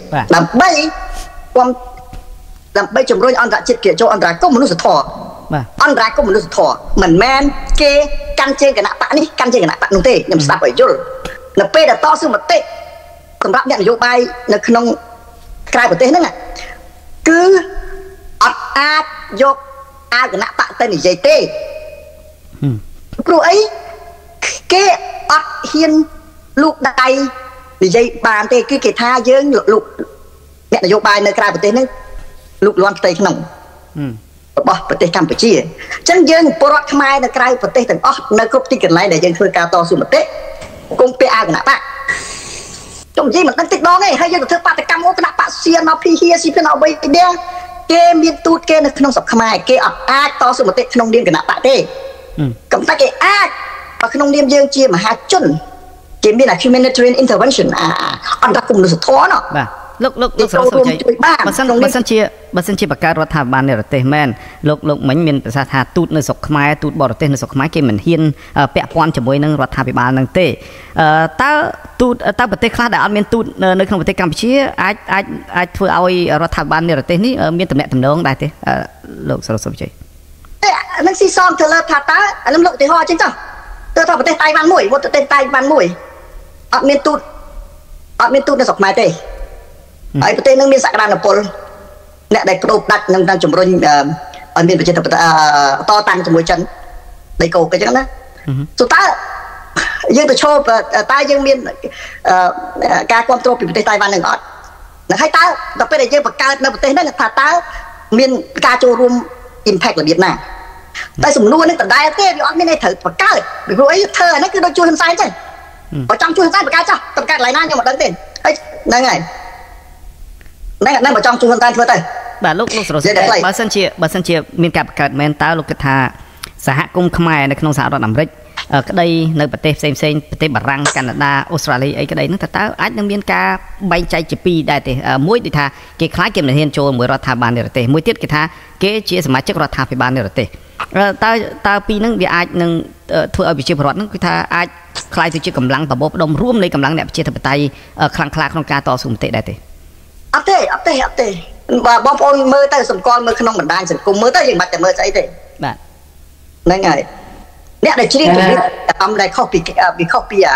ដើម្បីជំរុញអន្តរជាតិគេចូលអន្តរាគមន៍មនុស្សធម៌អន្តរាគមន៍មនុស្សធម៌មិនមែនគេកាន់ជើងគណៈបកនេះកាន់ជើងគណៈបកនោះទេខ្ញុំស្ដាប់ឲ្យយល់នៅពេលដែលតស៊ូមតិសម្រាប់អ្នកនយោបាយនៅក្នុងក្រៅប្រទេសហ្នឹងគឺអត់អាចយកអាគណៈបកទៅនិយាយទេព្រោះអីគេអត់ហ៊ានលោកដៃនិយាយបានទេគឺគេថាយើងលោកអ្នកនយោបាយនៅក្រៅប្រទេសហ្នឹងលោកលន់ផ្ទៃក្នុងរបស់ប្រទេសកម្ពុជាអញ្ចឹងយើងពលរដ្ឋខ្មែរនៅក្រៅប្រទេសទាំងអស់នៅគ្រប់ទីកន្លែងដែលយើងធ្វើការតស៊ូមតិគង់ពាក់អាគណៈបកចុះនិយាយមិនដឹងតិចដងទេហើយយើងទៅធ្វើបាតកម្មអូគណៈបកសៀនមកពីហៀស៊ីពីណោបីនេះគេមានទូតគេនៅក្នុងស្រុកខ្មែរគេអត់អាចតស៊ូមតិក្នុងនាមគណៈបកទេកំតែគេអាចបើក្នុងនាមយើងជាមហាជនគេមាន humanitarian intervention អន្តរកម្មមនុស្សធម៌ណោះបាទលោកសរសើរជ័យបើសិនជាបង្កើតរដ្ឋាភិបាលនិរទេសមែនលោកមិញមានប្រសាសន៍ថាទូតនៅស្រុកខ្មែរទូតបរទេសនៅស្រុកខ្មែរគេមិនហ៊ានពាក់ព័ន្ធជាមួយនឹងរដ្ឋាភិបាលនឹងទេតើប្រទេសខ្លះដែលអត់មានទូតនៅក្នុងប្រទេសកម្ពុជាអាចធ្វើឲ្យរដ្ឋាភិបាលនិរទេសនេះមានតំណែងតំណងដែរទេលោកសរសើរជ័យនឹងស៊ីសំទៅលើថាតើឥឡូវលោកឧទាហរណ៍អញ្ចឹងទៅថាប្រទេសតៃវ៉ាន់មួយប្រទេសតៃវ៉ាន់មួយអត់មានទូតនៅស្រុកខ្មែរទេហើយប្រទេសនឹងមានសក្តានុពលអ្នកដែលក្តោបដាច់នឹងតាមជំរុញឲ្យមានប្រជាធិបតេយ្យតតាំងជាមួយចិនដីគោកអញ្ចឹងណាតើយើងទៅឈប់តើយើងមានការគ្រប់គ្រងពីប្រទេសតៃវ៉ាន់នឹងអត់ហើយតើដល់ពេលដែលយើងបង្កើតនៅប្រទេសហ្នឹងថាតើមានការចូលរួម impact របៀបណាតែសំណួរនេះដដែលទេវាអត់មានន័យត្រូវបង្កើតពីព្រោះអីធ្វើអានេះគឺដូចជួយហ៊ុនសែនចឹងបើចង់ជួយហ៊ុនសែនបង្កើតចោះទៅបង្កើតកន្លែងណាខ្ញុំមិនដឹងទេហើយហ្នឹងហើយហ្នឹងបើចង់ជួយហ៊ុនសែនធ្វើទៅបាទលោកសរសើរបើសិនជាមានការបង្កើតមែនតើលោកគិតថាសហគមន៍ខ្មែរនៅក្នុងសហរដ្ឋអាមេរិកក្តីនៅប្រទេសផ្សេងប្រទេសបារាំងកាណាដាអូស្ត្រាលីអីក្តីហ្នឹងតើអាចនឹងមានការបែងចែកជាពីរដែរទេមួយដូចថាគេខ្លាចគេមិនហ៊ានចូលមួយរដ្ឋាភិបាលនិរទេសមួយទៀតគេថាគេជាសមាជិករដ្ឋាភិបាលនិរទេសតើពីរហ្នឹងវាអាចនឹងធ្វើឲ្យប្រជាពលរដ្ឋហ្នឹងគឺថាអាចខ្លាយទៅជាកម្លាំងបបោផ្ដុំរួមនៃកម្លាំងអ្នកប្រជាធិបតេយ្យខ្លាំងក្លាក្នុងការតស៊ូមតិដែរទេអត់ទេបើបងប្អូនមើលទៅសម្គាល់មើលក្នុងបណ្ដាញសង្គមមើលទៅយើងមិនបាច់តែមើលស្អីទេបាទហ្នឹងហើយអ្នកដែលជ្រៀងជំរាបអំដែលខុសពីតដ្ឋណា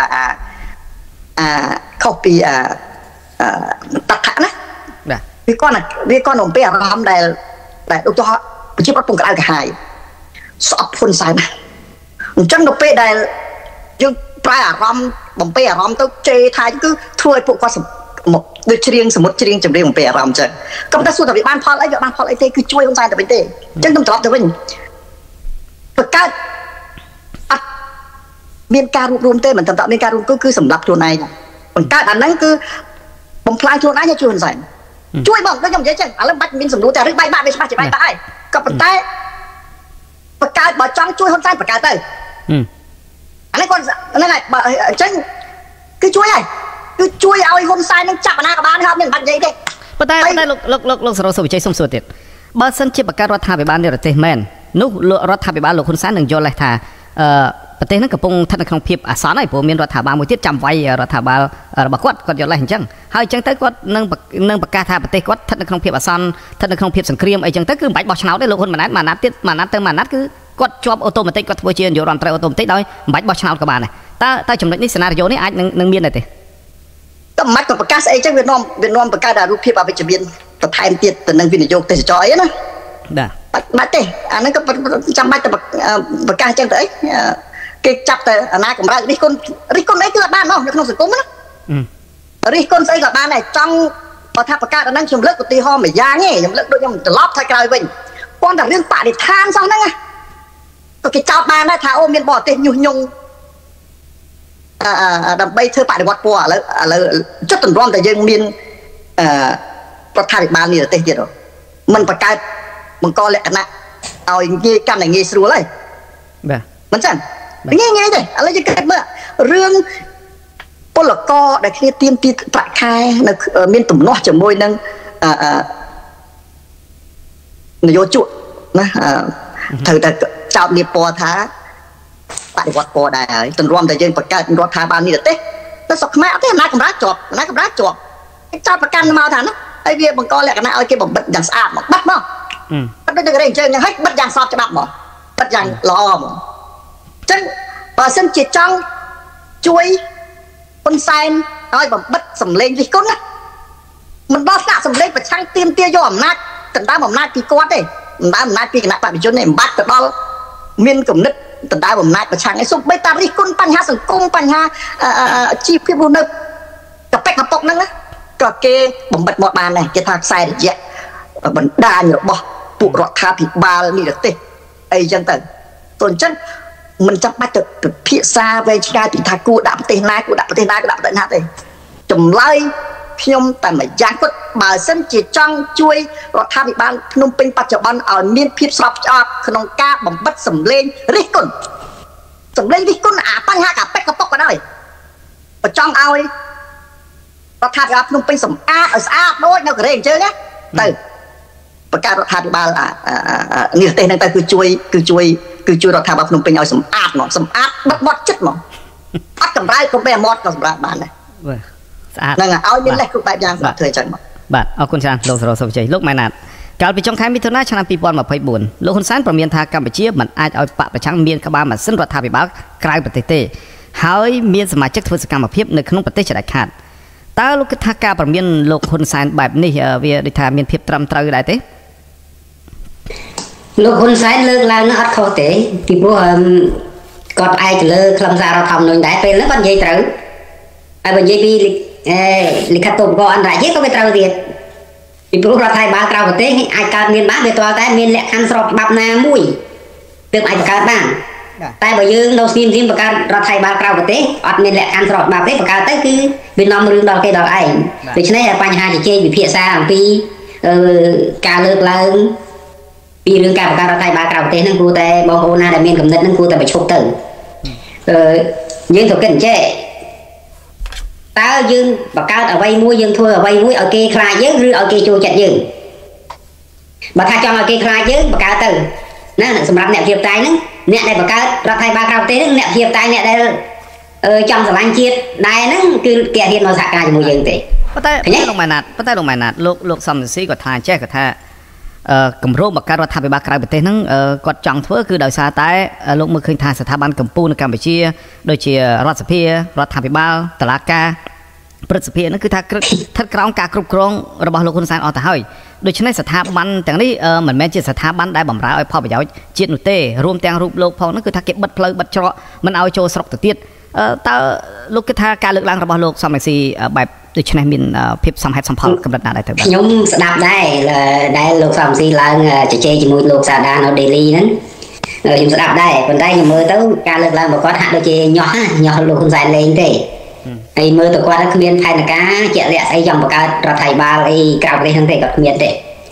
បាទវាគាត់អំពីអារម្មណ៍ដែលឧទាហរណ៍ប្រជាពលរដ្ឋពងក្តៅក្រហាយស្អប់ហ៊ុនសែនអញ្ចឹងនៅពេលដែលយើងប្រែអារម្មណ៍បំពេអារម្មណ៍ទៅជេរថាគឺធ្វើឲ្យពួកគាត់មកដូចជ្រៀងសមុទ្រជ្រៀងចម្រៀងបំពេអារម្មណ៍ចឹងក៏ប៉ុន្តែសួរថាវាបានផលអីវាបានផលអីទេគឺជួយហ៊ុនសែនទៅវិញទេអញ្ចឹងខ្ញុំត្រឡប់ទៅវិញបង្កើតអត់មានការរួបរวมទេមិនត្រឹមតែមានការរួមគឺសម្រាប់ខ្លួនឯងបង្កើតអាហ្នឹងគឺបំផ្លាញខ្លួនឯងឲ្យជួយហ៊ុនសែនជួយបងដូចខ្ញុំនិយាយចឹងឥឡូវបាច់មានសំណួរតែឬបែកបាក់វាច្បាស់ជាបែកបាក់ហើយក៏ប៉ុន្តែបង្កើតបើចង់ជួយហ៊ុនសែនបង្កើតទៅអានេះគាត់ហ្នឹងហើយបើអញ្ចឹងគឺជួយឲ្យហ៊ុនសែននឹងចាប់អាណាក៏បានហើយអត់មានបាច់និយាយទេប៉ុន្តែលោកសរោសុវិជ័យសុំសួរទៀតបើសិនជាបង្កើតរដ្ឋាភិបាលនិរទេសមែននោះរដ្ឋាភិបាលលោកហ៊ុនសែននឹងយល់ថាប្រទេសហ្នឹងកំពុងស្ថិតនៅក្នុងភាពអាសន្នហើយព្រោះមានរដ្ឋាភិបាលមួយទៀតចាំវាយរដ្ឋាភិបាលរបស់គាត់យល់អញ្ចឹងហើយអញ្ចឹងទៅគាត់នឹងប្រកាសថាប្រទេសគាត់ស្ថិតនៅក្នុងភាពអាសន្នស្ថិតនៅក្នុងភាពសង្គ្រាមអីចឹងទៅគឺមិនបាច់បោះឆ្នោតទេលោកហ៊ុនម៉ាណែតមួយណាត់ទៀតមួយណាត់ទៅមួយណាត់គឺគាត់ជាប់អូតូម៉ាទិកគាត់ធ្វើជានាយករដ្ឋមន្ត្រីអូតូម៉ាទិកដោយមិនបាច់បោះឆ្នោតក៏បានដែរតែចំណុចនេះសេណារីយ៉ូនេះអាចនឹងមានដែរទេតែមិនក៏ប្រកាសស្អីចឹងវានាំបង្កើតរូបភាពអវិជ្ជមានបន្ថែមទៀតទៅនឹងវិនិយោគទេសចរអីណាបាទបាច់ទេអាហ្នឹងក៏ចាំបាច់តែប្រកាសចឹងទៅអីគេចាប់តែអាណាកម្រើករិះគន់អីគឺអត់បានមកនៅក្នុងសង្គមណារិះគន់ស្អីក៏បានដែរចង់បើថាបង្កើតអាហ្នឹងខ្ញុំលើកឧទាហរណ៍មួយយ៉ាងទេខ្ញុំលើកដូចខ្ញុំត្រឡប់ថយក្រោយវិញប៉ុន្តែរឿងបរិស្ថានសោះហ្នឹងណាគេចោទបានដែរថាអូមានបរទេសញុះញង់ដើម្បីធ្វើបដិវត្តពណ៌ឥឡូវចិត្តទម្រាំតែយើងមានរដ្ឋាភិបាលនេះប្រទេសទៀតមិនបង្កើតបង្កលក្ខណៈឲ្យងាយកាន់តែងាយស្រួលហើយបាទមិនចឹងងាយទេឥឡូវយើងគិតមើលរឿងពលករដែលគ្នាទៀមទីប្រាក់ខែនៅមានទំនាស់ជាមួយនឹងនយោជកណាត្រូវតែចោទនាពណ៌ថាបដិវត្តពណ៌ដែរហើយទម្រាំតែយើងបង្កើតរដ្ឋាភិបាលនេះទេតែស្រុកខ្មែរអត់ទេអំណាចកម្រាស់ជាប់គេចោទប្រកាន់មកថាណាហើយវាបង្កលក្ខណៈឲ្យគេបំបិតយ៉ាងស្អាតមកបាត់មកបាត់ដូចតែអញ្ចឹងហើយបិទយ៉ាងស្របច្បាប់មកបិទយ៉ាងល្អមកអញ្ចឹងបើសិនជាចង់ជួយហ៊ុនសែនឲ្យបំបិតសម្លេងរិះគន់ណាមិនដល់ស្នាក់សម្លេងប្រឆាំងទាមទារយកអំណាចដណ្ដើមអំណាចពីគាត់ទេដណ្ដើមអំណាចពីគណៈបព្វជិជនទេមិនបាច់ទៅដល់មានគំនិតដណ្ដើមអំណាចប្រឆាំងឯងសូម្បីតែរិះគន់បញ្ហាសង្គមបញ្ហាជីវភាពរស់នៅកប៉ិកកប៉ុកហ្នឹងណាក៏គេបំបិតមកបានដែរគេថាខ្សែរយៈបណ្ដាញរបស់ពួករដ្ឋាភិបាលនេះប្រទេសអីចឹងទៅព្រោះអញ្ចឹងមិនចាំបាច់ទៅពិភាក្សាវែងឆ្ងាយពីថាគួរដាក់ប្រទេសណាទេចម្លើយខ្ញុំតែម្យ៉ាងគាត់បើសិនជាចង់ជួយរដ្ឋាភិបាលភ្នំពេញបច្ចុប្បន្នឲ្យមានភាពស្របស្អាតក្នុងការបំបិតសម្លេងរិះគន់អាបញ្ហាកាប៉ិកកប៉ុកក៏ដោយបើចង់ឲ្យរដ្ឋាភិបាលភ្នំពេញសម្អាតឲ្យស្អាតដូចនៅកូរ៉េអញ្ចឹងណាទៅបង្កើតរដ្ឋាភិបាលនេះប្រទេសហ្នឹងទៅគឺជួយរដ្ឋាភិបាលភ្នំពេញឲ្យសម្អាតមកសម្អាតបិទមាត់ចិត្តមកអត់កម្រើកកុំបែរមាត់ក៏សម្រាប់បានដែរស្អាតហ្នឹងឲ្យមានលេខគ្រប់បែបយ៉ាងសម្រាប់ធ្វើអញ្ចឹងមកបាទអរគុណច្រើនលោកសរោសុវិជ័យលោកម៉ែណាតកាលពីចុងខែមិថុនាឆ្នាំ2024លោកហ៊ុនសែនប្រមានថាកម្ពុជាមិនអាចឲ្យបកប្រឆាំងមានក្បាលម៉ាស៊ីនរដ្ឋាភិបាលក្រៅប្រទេសទេហើយមានសមាជិកធ្វើសកម្មភាពនៅក្នុងប្រទេសជាដាច់ខាតតើលោកគិតថាការប្រមានលោកហ៊ុនសែនបែបនេះវាដូចថាមានភាពត្រឹមត្រូវដែរទេលោកហ៊ុនសែនលើកឡើងនឹងអត់ខុសទេពីព្រោះគាត់ផ្អែកទៅលើខ្លឹមសាររដ្ឋធម្មនុញ្ញដែរពេលហ្នឹងគាត់និយាយត្រូវហើយបើនិយាយពីលិខិតទូលអន្តរជាតិក៏វាត្រូវទៀតពីព្រោះរដ្ឋាភិបាលក្រៅប្រទេសអាចកើតមានបានវាទាល់តែមានលក្ខខណ្ឌស្របច្បាប់ណាមួយទើបអាចបង្កើតបានតែបើយើងនៅស្ងៀមបង្កើតរដ្ឋាភិបាលក្រៅប្រទេសអត់មានលក្ខខណ្ឌស្របច្បាប់ទេបង្កើតទៅគឺវានាំរឿងដល់គេដល់ឯងដូច្នេះបញ្ហាជជែកវិភាសាអំពីការលើកឡើងពីរឿងការបង្កើតរដ្ឋាភិបាលក្រៅប្រទេសហ្នឹងគួរតែបងប្អូនណាដែលមានគំនិតហ្នឹងគួរតែបញ្ឈប់ទៅយើងត្រូវគិតអញ្ចេះតើយើងបង្កើតអ្វីមួយយើងធ្វើអ្វីមួយឲ្យគេខ្លាចយើងឬឲ្យគេចូលចិត្តយើងបើថាចង់ឲ្យគេខ្លាចយើងបង្កើតទៅណាសម្រាប់អ្នកភាពតាយហ្នឹងអ្នកដែលបង្កើតរដ្ឋាភិបាលក្រៅប្រទេសហ្នឹងអ្នកភាពតាយអ្នកដែលចង់ស្រឡាញ់ជាតិដែរហ្នឹងគឺគេអត់ហ៊ានមកសហការជាមួយយើងទេប៉ុន្តែលោកម៉ែណាតលោកសំស៊ីគាត់ថាចេះគាត់ថាគម្រោងបង្កើតរដ្ឋាភិបាលក្រៅប្រទេសហ្នឹងគាត់ចង់ធ្វើគឺដោយសារតែលោកមើលឃើញថាស្ថាប័នកម្ពុជានៅកម្ពុជាដូចជារដ្ឋសភារដ្ឋាភិបាលតុលាការព្រឹទ្ធសភាហ្នឹងគឺថាស្ថិតក្រោមការគ្រប់គ្រងរបស់លោកហ៊ុនសែនអស់ទៅហើយដូច្នេះស្ថាប័នទាំងនេះមិនមែនជាស្ថាប័នដែលបម្រើឲ្យផលប្រយោជន៍ជាតិនោះទេរួមទាំងរូបលោកផងហ្នឹងគឺថាគេបិទផ្លូវបិទច្រកមិនឲ្យចូលស្រុកទៅទៀតតើលោកគិតថាការលើកឡើងរបស់លោកសំរងស៊ីបែបដូច្នេះមានភាពសមហេតុសមផលកម្រិតណាដែរទៅបាទខ្ញុំស្ដាប់ដែរដែលលោកសំរងស៊ីឡើងជជែកជាមួយលោកសាដានៅ Daily ហ្នឹងខ្ញុំស្ដាប់ដែរប៉ុន្តែខ្ញុំមើលទៅការលើកឡើងរបស់គាត់ហាក់ដូចជាញាស់លោកហ៊ុនសែនលេងទេហើយមើលទៅគាត់គ្មានផែនការជាក់លាក់ស្អីចង់បង្កើតរដ្ឋាភិបាលអីក្រៅប្រទេសហ្នឹងទេគាត់គ្មានទេបាទ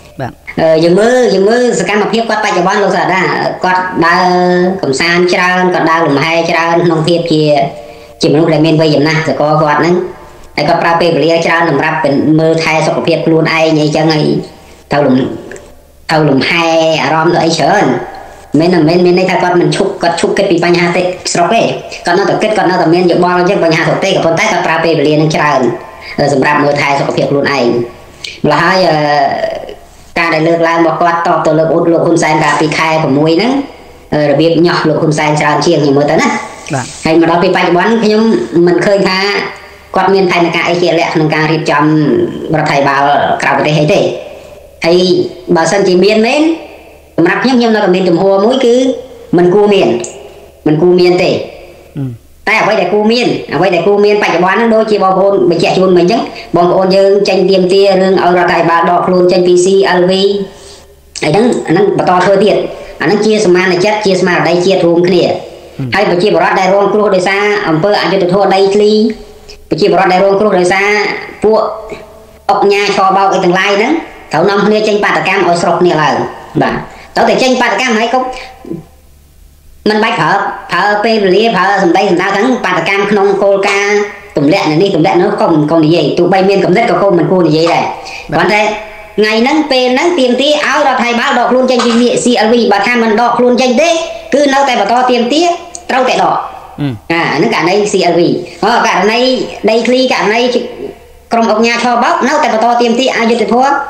យើងមើលសកម្មភាពគាត់បច្ចុប្បន្នលោកសាដាគាត់ដើរកំសាន្តច្រើនគាត់ដើរលំហែច្រើនក្នុងភាពជាមនុស្សដែលមានវ័យចំណាស់សកលគាត់ហ្នឹងហើយគាត់ប្រើពេលវេលាច្រើនសម្រាប់មើលថែសុខភាពខ្លួនឯងអីចឹងហើយទៅលំហែអារម្មណ៍ទៅអីច្រើនមិនមានន័យថាគាត់មិនឈប់គាត់ឈប់គិតពីបញ្ហាទេស្រុកទេគាត់នៅតែគិតគាត់នៅតែមានយោបល់អញ្ចឹងបញ្ហាស្រុកទេក៏ប៉ុន្តែគាត់ប្រើពេលវេលានឹងច្រើនសម្រាប់មើលថែសុខភាពខ្លួនឯងម្ល៉េះហើយការដែលលើកឡើងរបស់គាត់តបទៅលោកហ៊ុនសែនកាលពីខែ6ហ្នឹងរបៀបញាស់លោកហ៊ុនសែនច្រើនជាងខ្ញុំមើលទៅណាបាទហើយមកដល់ពេលបច្ចុប្បន្នខ្ញុំមិនឃើញថាគាត់មានផែនការអីជាក់លាក់ក្នុងការរៀបចំរដ្ឋាភិបាលក្រៅប្រទេសអីទេហើយបើសិនជាមានមែនសម្រាប់ខ្ញុំនៅតែមានជំហរមួយគឺមិនគួរមានទេតែអ្វីដែលគួរមានបច្ចុប្បន្នហ្នឹងដូចជាបងប្អូនបញ្ជាក់ជូនមិញអញ្ចឹងបងប្អូនយើងចេញទៀមទារឿងឲ្យរដ្ឋាភិបាលដកខ្លួនចេញពី CLV អាហ្នឹងបន្តធ្វើទៀតអាហ្នឹងជាសមានចិត្តជាស្មារតីជាតិរួមគ្នាហើយប្រជាពលរដ្ឋដែលរងគ្រោះដោយសារអំពើអយុត្តិធម៌ដីធ្លីប្រជាពលរដ្ឋដែលរងគ្រោះដោយសារពួកអុកញ៉ាឆបោកអីទាំងឡាយហ្នឹងត្រូវនាំគ្នាចេញបាតកម្មឲ្យស្រុកគ្នាឡើងបាទត្រូវតែចេញបាតកម្មហើយកុំមិនបាច់ប្រើពេលវេលាប្រើសម្ដីសម្ដៅទាំងបាតកម្មក្នុងគោលការណ៍ទម្លាក់នេះទម្លាក់នោះកុំនិយាយទោះបីមានកំណត់ក៏កុំមិនគួរនិយាយដែរប៉ុន្តែថ្ងៃហ្នឹងពេលហ្នឹងទៀមទាឲ្យរដ្ឋាភិបាលដកខ្លួនចេញពី CLV បើថាមិនដកខ្លួនចេញទេគឺនៅតែបន្តទៀមទាត្រូវតែដកហ្នឹងករណី CLV ករណីដីធ្លីករណីក្រុមអង្គការឆបោកនៅតែបន្តទៀមទាអយុត្តិធម៌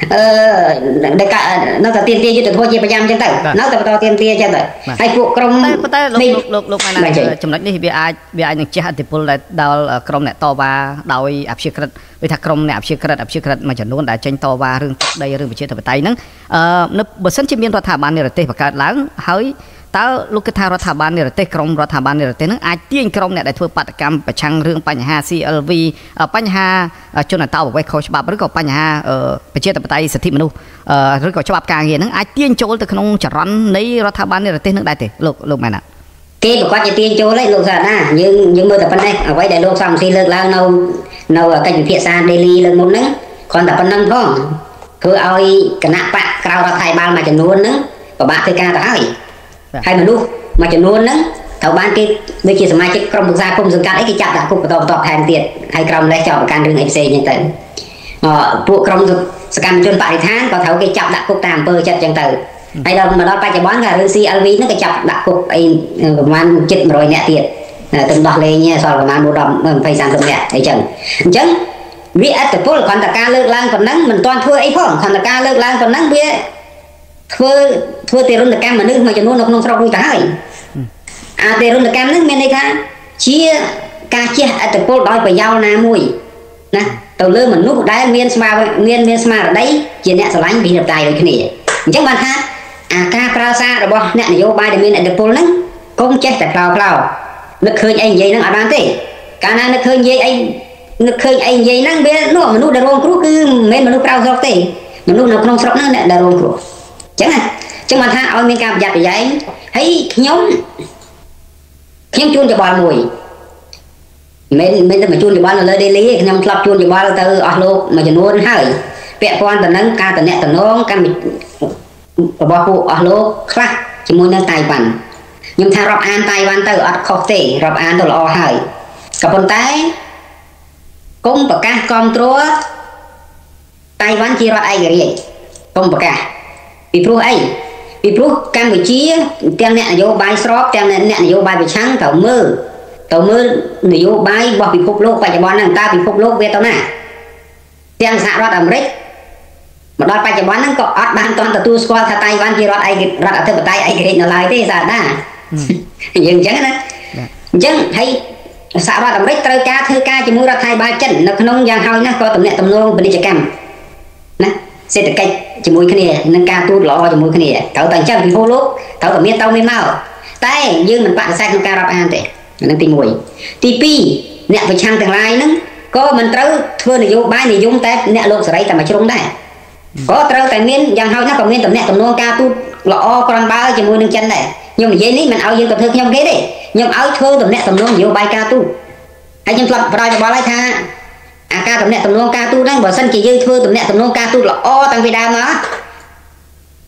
នៅតែទៀមទាយុទ្ធធម៌ជាប្រចាំអញ្ចឹងទៅនៅតែបន្តទៀមទាអញ្ចឹងទៅហើយពួកក្រុមតែលោកម៉ែណាចំណុចនេះវាអាចនឹងជះឥទ្ធិពលដល់ក្រុមអ្នកតវ៉ាដោយអព្យាក្រឹតដូចថាក្រុមអ្នកអព្យាក្រឹតមួយចំនួនដែលចេញតវ៉ារឿងទឹកដីរឿងប្រជាធិបតេយ្យហ្នឹងនៅបើសិនជាមានរដ្ឋាភិបាលនិរទេសបង្កើតឡើងហើយតើលោកគិតថារដ្ឋាភិបាលនិរទេសក្រុមរដ្ឋាភិបាលនិរទេសហ្នឹងអាចទាញក្រុមអ្នកដែលធ្វើបាតកម្មប្រឆាំងរឿងបញ្ហា CLV បញ្ហាជនអន្តោប្រវេសន៍ខុសច្បាប់ឬក៏បញ្ហាប្រជាធិបតេយ្យសិទ្ធិមនុស្សឬក៏ច្បាប់ការងារហ្នឹងអាចទាញចូលទៅក្នុងចរន្តនៃរដ្ឋាភិបាលនិរទេសហ្នឹងដែរទេលោកមែនទេគេប្រកាសជាទាញចូលហើយលោកសាណាយើងមើលតែប៉ុណ្ណេះអ្វីដែលលោកសំស៊ីលើកឡើងនៅកិច្ចពិភាក្សា daily លើមុនហ្នឹងគ្រាន់តែប៉ុណ្្នឹងផងធ្វើឲ្យគណៈបកក្រៅរដ្ឋាភិបាលមួយចំនួនហ្នឹងពិបាកធ្វើការទៅហើយមនុស្សមួយចំនួនហ្នឹងត្រូវបានគេដូចជាសមាជិកក្រុមប្រឹក្សាគុំសង្កាត់អីគេចាប់ដាក់គុកបន្តថែមទៀតហើយក្រុមលេះចោលប្រកាន់រឿងអីផ្សេងអញ្ចឹងទៅពួកក្រុមសកម្មជនបរិស្ថានក៏ត្រូវគេចាប់ដាក់គុកតាមអំពើចិត្តអញ្ចឹងទៅហើយដល់មកដល់បច្ចុប្បន្នក៏រឿង CLV ហ្នឹងក៏ចាប់ដាក់គុកអីប្រហែលជិត100នាក់ទៀតទៅដោះលែងសល់ប្រហែល20-30នាក់អីចឹងអញ្ចឹងវាអត្តពលគ្រាន់តែការលើកឡើងប៉ុណ្ណឹងមិនទាន់ធ្វើអីផងគ្រាន់តែការលើកឡើងប៉ុណ្ណឹងវាធ្វើទារុណកម្មមនុស្សមួយចំនួននៅក្នុងស្រុករួចទៅហើយអាទារុណកម្មហ្នឹងមានន័យថាជាការជះឥទ្ធិពលដោយប្រយោលណាមួយណាទៅលើមនុស្សដែលមានស្មារតីជាអ្នកស្រឡាញ់ប្រជាធិបតេយ្យដូចគ្នាអញ្ចឹងបានថាអាការប្រើសាររបស់អ្នកនយោបាយដែលមានឥទ្ធិពលហ្នឹងកុំចេះតែផ្លោនឹកឃើញអីនិយាយហ្នឹងអត់បានទេកាលណានឹកឃើញនិយាយអីនិយាយហ្នឹងវានោះមនុស្សដែលរងគ្រោះគឺមិនមែនមនុស្សក្រៅស្រុកទេមនុស្សនៅក្នុងស្រុកហ្នឹងអ្នកដែលរងគ្រោះអញ្ចឹងបានថាឲ្យមានការប្រយ័ត្នប្រយែងហើយខ្ញុំជួនយោបល់មួយមិនតែមកជួនយោបល់នៅលើ daily ទេខ្ញុំធ្លាប់ជួនយោបល់ទៅអស់លោកមួយចំនួនហើយពាក់ព័ន្ធទៅនឹងការតំណែងកម្មរបស់ពួកអស់លោកខ្លះជាមួយនឹងតៃវ៉ាន់ខ្ញុំថារាប់អានតៃវ៉ាន់ទៅអត់ខុសទេរាប់អានទៅល្អហើយក៏ប៉ុន្តែគុំប្រកាសគ្រប់គ្រងតៃវ៉ាន់ជារដ្ឋឯករាជ្យគុំប្រកាសពីព្រោះអីពីព្រោះកម្ពុជាទាំងអ្នកនយោបាយស្របទាំងអ្នកនយោបាយប្រឆាំងត្រូវមើលនយោបាយរបស់ពិភពលោកបច្ចុប្បន្នហ្នឹងតើពិភពលោកវាទៅណាទាំងសហរដ្ឋអាមេរិកមកដល់បច្ចុប្បន្នហ្នឹងក៏អត់បានទាន់ទទួលស្គាល់ថាតៃវ៉ាន់ជារដ្ឋអធិបតេយ្យឯករាជ្យនៅឡើយទេសាដាយើងអញ្ចឹងណាអញ្ចឹងហើយសហរដ្ឋអាមេរិកត្រូវការធ្វើការជាមួយរដ្ឋាភិបាលចិននៅក្នុងយ៉ាងហោចណាស់ក៏ទំនាក់ទំនងពាណិជ្ជកម្មណាសេដ្ឋកិច្ចជាមួយគ្នានឹងការទូតល្អជាមួយគ្នាត្រូវតែអញ្ចឹងពិភពលោកត្រូវតែមានមកតែយើងមិនបដិសេធក្នុងការរាប់អានទេហ្នឹងទី1ទី2អ្នកប្រឆាំងទាំងឡាយហ្នឹងក៏មិនត្រូវធ្វើនយោបាយនិយមតែអ្នកលោកសេរីតែមួយជ្រុងដែរក៏ត្រូវតែមានយ៉ាងហោចណាស់ក៏មានទំនាក់ទំនងការទូតល្អក្រាន់បើជាមួយនឹងចិនដែរខ្ញុំនិយាយនេះមិនឲ្យយើងទៅធ្វើខ្ញុំគេទេខ្ញុំឲ្យធ្វើទំនាក់ទំនងនយោបាយការទូតហើយខ្ញុំធ្លាប់ផ្ដល់យោបល់ឲ្យថាអាការទំនាក់ទំនងការទូតហ្នឹងបើសិនជាយើងធ្វើទំនាក់ទំនងការទូតល្អតាំងពីដើមមក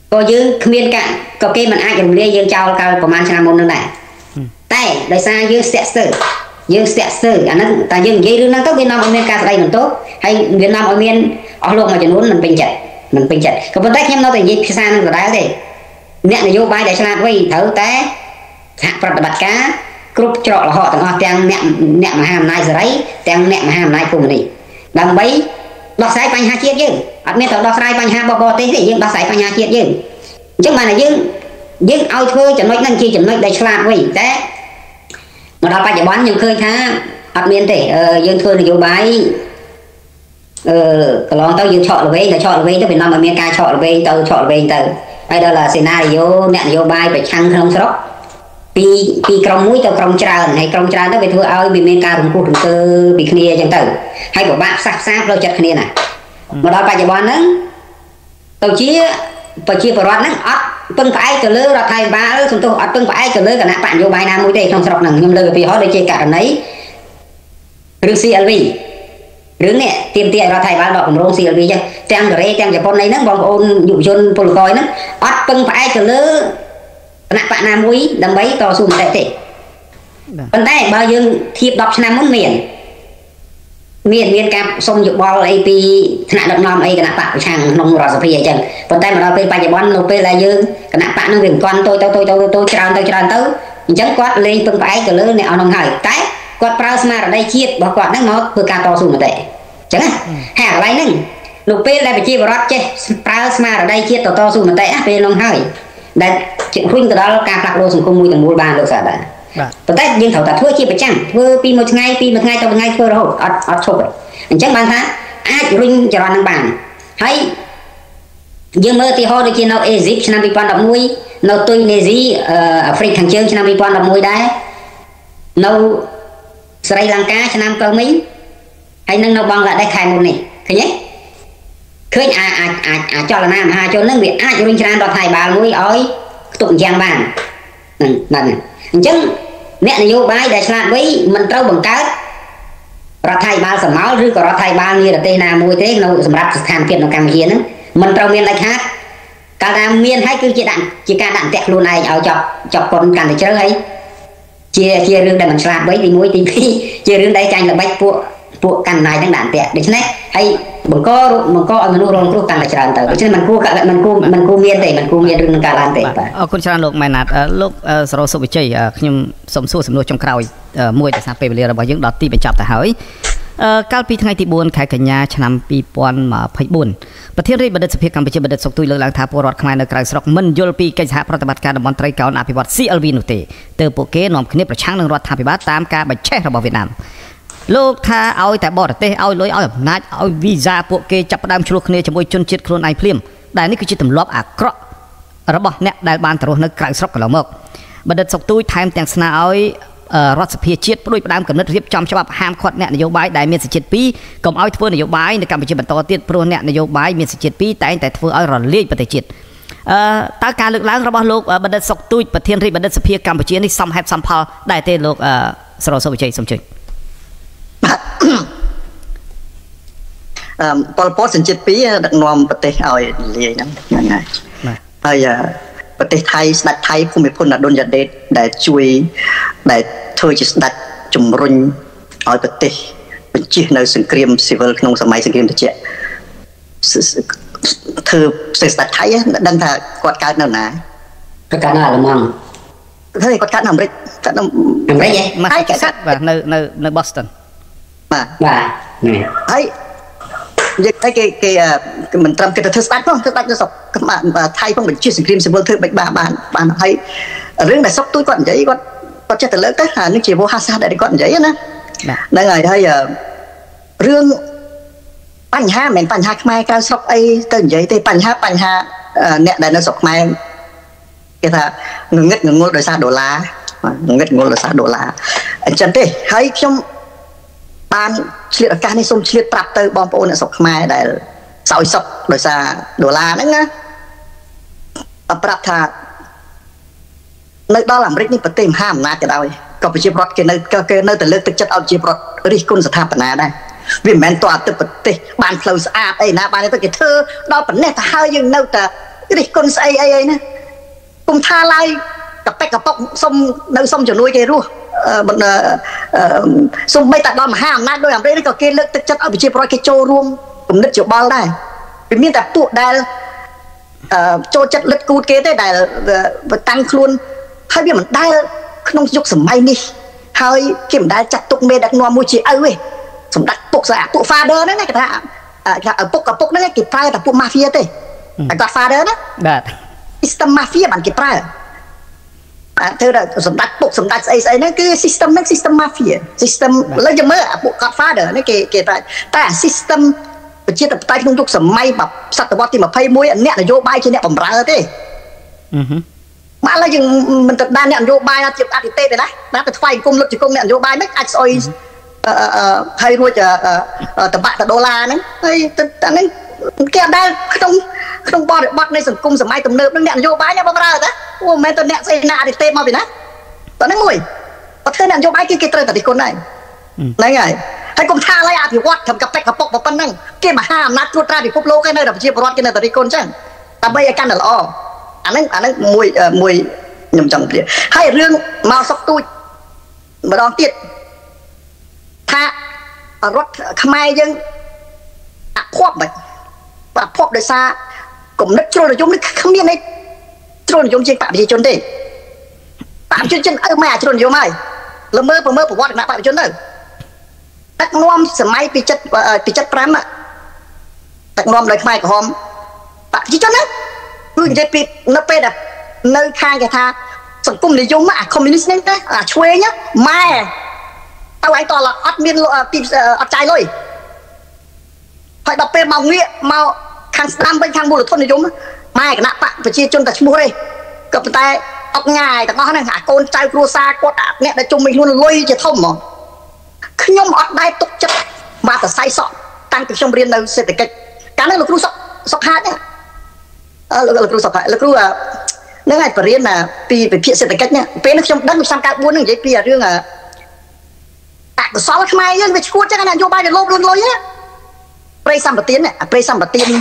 ក៏យើងគ្មានកាក៏គេមិនអាចរំលាយយើងចោលកាលប្រហែលឆ្នាំមុននោះដែរតែដោយសារយើងស្ទាក់ស្ទើរអាហ្នឹងតែយើងនិយាយរឿងហ្នឹងទៅវានាំឲ្យមានការស្ដីបន្ទោសហើយវានាំឲ្យមានអស់លោកមួយចំនួនមិនពេញចិត្តក៏ប៉ុន្តែខ្ញុំនៅតែនិយាយភាសានឹងដដែលទេអ្នកនយោបាយដែលឆ្លាតវៃត្រូវតែសហប្រតិបត្តិការគ្រប់ច្រកល្ហកទាំងអស់ទាំងអ្នកមហាអំណាចសេរីទាំងអ្នកមហាអំណាចកុម្មុយនីសដើម្បីដោះស្រាយបញ្ហាជាតិយើងអត់មានតែដោះស្រាយបញ្ហាបបរទេសទេយើងដោះស្រាយបញ្ហាជាតិយើងអញ្ចឹងបានតែយើងឲ្យធ្វើចំណុចហ្នឹងជាចំណុចដែលឆ្លាតវៃតែមកដល់បច្ចុប្បន្នខ្ញុំឃើញថាអត់មានទេយើងធ្វើនយោបាយកន្លងទៅយើងឆក់ល្វែងទៅវានាំឲ្យមានការឆក់ល្វែងទៅហើយដល់សេណារីយ៉ូអ្នកនយោបាយប្រឆាំងក្នុងស្រុកពីក្រុមមួយទៅក្រុមច្រើនហើយក្រុមច្រើនទៅវាធ្វើឲ្យវាមានការរំពោះរំទើពីគ្នាអញ្ចឹងទៅហើយពិបាកផ្សះផ្សាផ្លូវចិត្តគ្នាណាមកដល់បច្ចុប្បន្នហ្នឹងទៅជាប្រជាពលរដ្ឋហ្នឹងអត់ពឹងផ្អែកទៅលើរដ្ឋាភិបាលសន្ទុះអត់ពឹងផ្អែកទៅលើគណៈបកនយោបាយណាមួយទេក្នុងស្រុកហ្នឹងខ្ញុំលើកឧទាហរណ៍ដូចជាករណីរឿង CLV រឿងនេះទាមទារឲ្យរដ្ឋាភិបាលដកគម្រោង CLV ចឹងទាំងកូរ៉េទាំងជប៉ុនហ្នឹងបងប្អូនយុវជនពលករហ្នឹងអត់ពឹងផ្អែកទៅលើគណៈបកណាមួយដើម្បីតស៊ូមតិទេប៉ុន្តែបើយើងធៀប10ឆ្នាំមុនមានការសុំយោបល់អីពីថ្នាក់ដឹកនាំអីគណៈបកប្រឆាំងក្នុងរដ្ឋសភាអញ្ចឹងប៉ុន្តែមកដល់ពេលបច្ចុប្បន្ននៅពេលដែលយើងគណៈបកនឹងវាមិនទាន់តូចច្រើនទៅអញ្ចឹងគាត់លេងពឹងផ្អែកទៅលើអ្នកអស់នោះហើយតែគាត់ប្រើស្មារតីជាតិរបស់គាត់ហ្នឹងមកធ្វើការតស៊ូមតិអញ្ចឹងហើយកន្លែងហ្នឹងនៅពេលដែលប្រជាពលរដ្ឋចេះប្រើស្មារតីជាតិទៅតស៊ូមតិពេលនោះហើយដែលរុញទៅដល់ការផ្លាស់ប្ដូរសង្គមមួយទាំងមូលបានលោកសាដែរប៉ុន្តែយើងត្រូវតែធ្វើជាប្រចាំធ្វើពីមួយថ្ងៃទៅមួយថ្ងៃធ្វើរហូតអត់ឈប់អញ្ចឹងបានថាអាចរុញចរន្តនឹងបានហើយយើងមើលឧទាហរណ៍ដូចជានៅអេស៊ីបឆ្នាំ2011នៅទុយនេស៊ីអាហ្វ្រិកខាងជើងឆ្នាំ2011ដែរនៅស្រីលង្កាឆ្នាំកូមីងហើយនៅបង់ក្លាដេសខែមុននេះឃើញទេឃើញអាចលនាមហាជននឹងវាអាចរុញច្រានរដ្ឋាភិបាលមួយឲ្យខ្ទប់យ៉ាងបានហ្នឹងអញ្ចឹងអ្នកនយោបាយដែលឆ្លាតវៃមិនត្រូវបង្កើតរដ្ឋាភិបាលសមោលឬក៏រដ្ឋាភិបាលនិរទេសណាមួយទេនៅសម្រាប់ស្ថានភាពនៅកម្ពុជាហ្នឹងមិនត្រូវមានដាច់ខាតកាលណាមានហើយគឺជាការដាក់អន្ទាក់ខ្លួនឯងឲ្យចាប់ប៉ុនកាន់តែជ្រៅហើយជារឿងដែលមិនឆ្លាតវៃទី1ទី2ជារឿងដែលចាញ់ល្បិចពួកកាន់ណៃហ្នឹងដាក់អន្ទាក់ដូច្នេះហើយបង្កឲ្យមនុស្សរងគ្រោះកាន់តែច្រើនទៅដូច្នេះមិនគួរមានរឿងនឹងកើតឡើងទេបាទអរគុណច្រើនលោកម៉ែណាតលោកសរោសុវិជ័យខ្ញុំសូមសួរសំណួរចុងក្រោយមួយដោយសារពេលវេលារបស់យើងដល់ទីបញ្ចប់ទៅហើយកាលពីថ្ងៃទី4ខែកញ្ញាឆ្នាំ2024ប្រធានរាជបណ្ឌិតសភាកម្ពុជាបណ្ឌិតសុកទុយលើកឡើងថាពលរដ្ឋខ្មែរនៅក្រៅស្រុកមិនយល់ពីកិច្ចសហប្រតិបត្តិការតំបន់ត្រីកោណអភិវឌ្ឍ CLV នោះទេទើបពួកគេនាំគ្នាប្រឆាំងនឹងរដ្ឋាភិបាលតាមការបញ្ឆេះរបស់វៀតណាមលោកថាឲ្យតែបរទេសឲ្យលុយឲ្យអំណាចឲ្យវីសាពួកគេចាប់ផ្ដើមឆ្លោះគ្នាជាមួយជនជាតិខ្លួនឯងភ្លាមដែលនេះគឺជាទម្លាប់អាក្រក់របស់អ្នកដែលបានទៅរស់នៅក្រៅស្រុកកន្លងមកបណ្ឌិតសុកទុយថែមទាំងស្នើឲ្យរដ្ឋសភាជាតិផ្ដួចផ្ដើមកំណត់រៀបចំច្បាប់ហាមឃាត់អ្នកនយោបាយដែលមានសញ្ជាតិ2កុំឲ្យធ្វើនយោបាយនៅកម្ពុជាបន្តទៀតព្រោះអ្នកនយោបាយមានសញ្ជាតិ2តែងតែធ្វើឲ្យរលាយប្រទេសជាតិតើការលើកឡើងរបស់លោកបណ្ឌិតសុកទុយប្រធានរាជបណ្ឌិតសភាកម្ពុជានេះសមហេតុសមផលដែរទេលោកសរោសុវិជ័យសូមជឿប៉ុលពតសញ្ជាតិ2ដឹកនាំប្រទេសឲ្យលាយហ្នឹងហើយប្រទេសថៃស្ដេចថៃភូមិភុនអดุលយដេតដែលជួយដែលធ្វើជាស្ដេចជំរុញឲ្យប្រទេសបញ្ជិះនៅសង្គ្រាមស៊ីវិលក្នុងសម័យសង្គ្រាមត្រជាក់ធ្វើស្ដេចថៃដឹងថាគាត់កើតនៅណាគាត់កើតនៅអាល្លឺម៉ង់ហើយគាត់កើតនៅអាមេរិកកើតនៅអាមេរិកហ៎ហើយកើតបាទនៅ Boston បាទហើយនិយាយតែគេមិនត្រឹមគេទៅធ្វើស្ដេចផងធ្វើស្ដេចនៅស្រុកថៃផងបញ្ជាសង្គ្រាមស៊ីវិលធ្វើបិចបានហើយរឿងដែលសុកទួយគាត់និយាយគាត់ចេះតែលើកទៅអានេះជាវោហាសាស្ត្រដែលគាត់និយាយណាហ្នឹងហើយរឿងបញ្ហាមិនមែនបញ្ហាខ្មែរក្រៅស្រុកអីទៅនិយាយទេបញ្ហាអ្នកដែលនៅស្រុកខ្មែរគេថាងងឹតងងល់ដោយសារដុល្លារងងឹតងល់ដោយសារដុល្លារអញ្ចឹងទេហើយខ្ញុំបានឆ្លៀតឱកាសនេះសូមឆ្លៀតប្រាប់ទៅបងប្អូនអ្នកស្រុកខ្មែរដែលសោយសុខដោយសារដុល្លារហ្នឹងណាប្រាប់ថានៅដល់អាមេរិកនេះប្រទេសមហាអំណាចក៏ដោយក៏ប្រជាពលរដ្ឋគេនៅតែលើកទឹកចិត្តឲ្យប្រជាពលរដ្ឋរិះគន់ស្ថាបនាដែរវាមិនមែនតើអតិប្រទេសបានផ្លូវស្អាតអីណាបានទេគេធ្វើដល់ប៉ុណ្ណេះទៅហើយយើងនៅតែរិះគន់ស្អីអីណាគុំថាឡើយកប៉ិកកប៉ុកសុំនៅសុំជំនួយគេរស់សុំបីតែដល់មហាអំណាចដោយអាមេរិកក៏គេលើកទឹកចិត្តឲ្យប្រជាពលរដ្ឋគេចូលរួមគំនិតយោបល់ដែរវាមានតែពួកដែលចូលចិត្តលិតគូតគេទេដែលតាំងខ្លួនហើយវាមិនដែលក្នុងយុគសម័យនេះហើយគេមិនដែលចាត់ទុកមេដឹកនាំមួយជាឪទេសម្ដេចពុកស្អាពួក father ហ្នឹងគេថាឪពុកហ្នឹងគេប្រើតែពួក mafia ទេតែគាត់ father ណាបាទ system mafia បានគេប្រើធ្វើដល់សម្ដេចពុកសម្ដេចស្អីហ្នឹងគឺ system ហ្នឹង system mafia system លើយើងមើលពួក godfather នេះគេប្រើតែ system ប្រជាធិបតេយ្យក្នុងយុគសម័យសតវត្សទី21អ្នកនយោបាយជាអ្នកបម្រើទេមកឥឡូវយើងមិនទៅបានអ្នកនយោបាយជាអតិថិទេណាតែថ្វាយគុំលុតជង្គង់អ្នកនយោបាយមិនអាចស្អុយហើយរួចតបាក់ដុល្លារហ្នឹងហើយអាហ្នឹងគេអត់ដែលក្នុងបរិបទនៃសង្គមសម័យទំនើបហ្នឹងអ្នកនយោបាយអ្នកបម្រើតាអូមិនមែនទៅអ្នកស្អីណាអតិថិមកពីណាតើហ្នឹងមួយបើធ្វើអ្នកនយោបាយគេត្រូវតែរិះគន់ដែរហ្នឹងហើយហើយគុំថាឡើយអភិវឌ្ឍត្រឹមកប៉ិកកប៉ុកប៉ុណ្ណឹងគេមហាអំណាចត្រួតត្រាពិភពលោកឯនៅតែប្រជាពលរដ្ឋគេនៅតែរិះគន់ចឹងដើម្បីឲ្យកាន់តែល្អអាហ្នឹងមួយខ្ញុំចង់និយាយហើយរឿងមកសុកទូចម្ដងទៀតថារដ្ឋខ្មែរយើងអភ័ព្វមិនអភ័ព្វដោយសារគំនិតជ្រុលនិយមនេះគ្មានឯជ្រុលនិយមជាងបព្វជិជនទេបព្វជិជនអើមិនអាចជ្រុលនិយមហើយល្មើប្រវត្តិគណៈបព្វជិជនទៅដឹកនាំសម័យពី75ដឹកនាំដោយខ្មែរក្រហមបព្វជិជនណាគឺនិយាយពីនៅពេលដែលនៅខាងគេថាសង្គមនិយមអា communist ហ្នឹងណាអាឆ្វេងម៉ែទៅឯងតើអត់មានទីអត់ចាយលុយហើយដល់ពេលមកងាកមកខាងស្ដាំវិញខាងមូលធននិយមម៉ែគណៈបកប្រជាជនតែឈ្មោះទេក៏ប៉ុន្តែអត់ងាយទាំងអស់ហ្នឹងអាកូនចៅគ្រួសារគាត់អ្នកដែលជុំវិញខ្លួនលុយជាធំហ្មងខ្ញុំអត់ដែរទុកចិត្តមកតែសៃសក់តាំងពីខ្ញុំរៀននៅសេដ្ឋកិច្ចកាលនោះលោកគ្រូសុកហាតហ្នឹងលោកគ្រូសុកហាតលោកគ្រូហ្នឹងហើយបរៀនពីវិភាគសេដ្ឋកិច្ចហ្នឹងពេលនោះខ្ញុំដឹងឆ្នាំ94ហ្នឹងនិយាយពីរឿងអកុសលខ្មែរយើងវាឈួតចឹងណានយោបាយវាលោភលួនលុយណាព្រៃសម្បត្តិណាព្រៃសម្បត្តិណា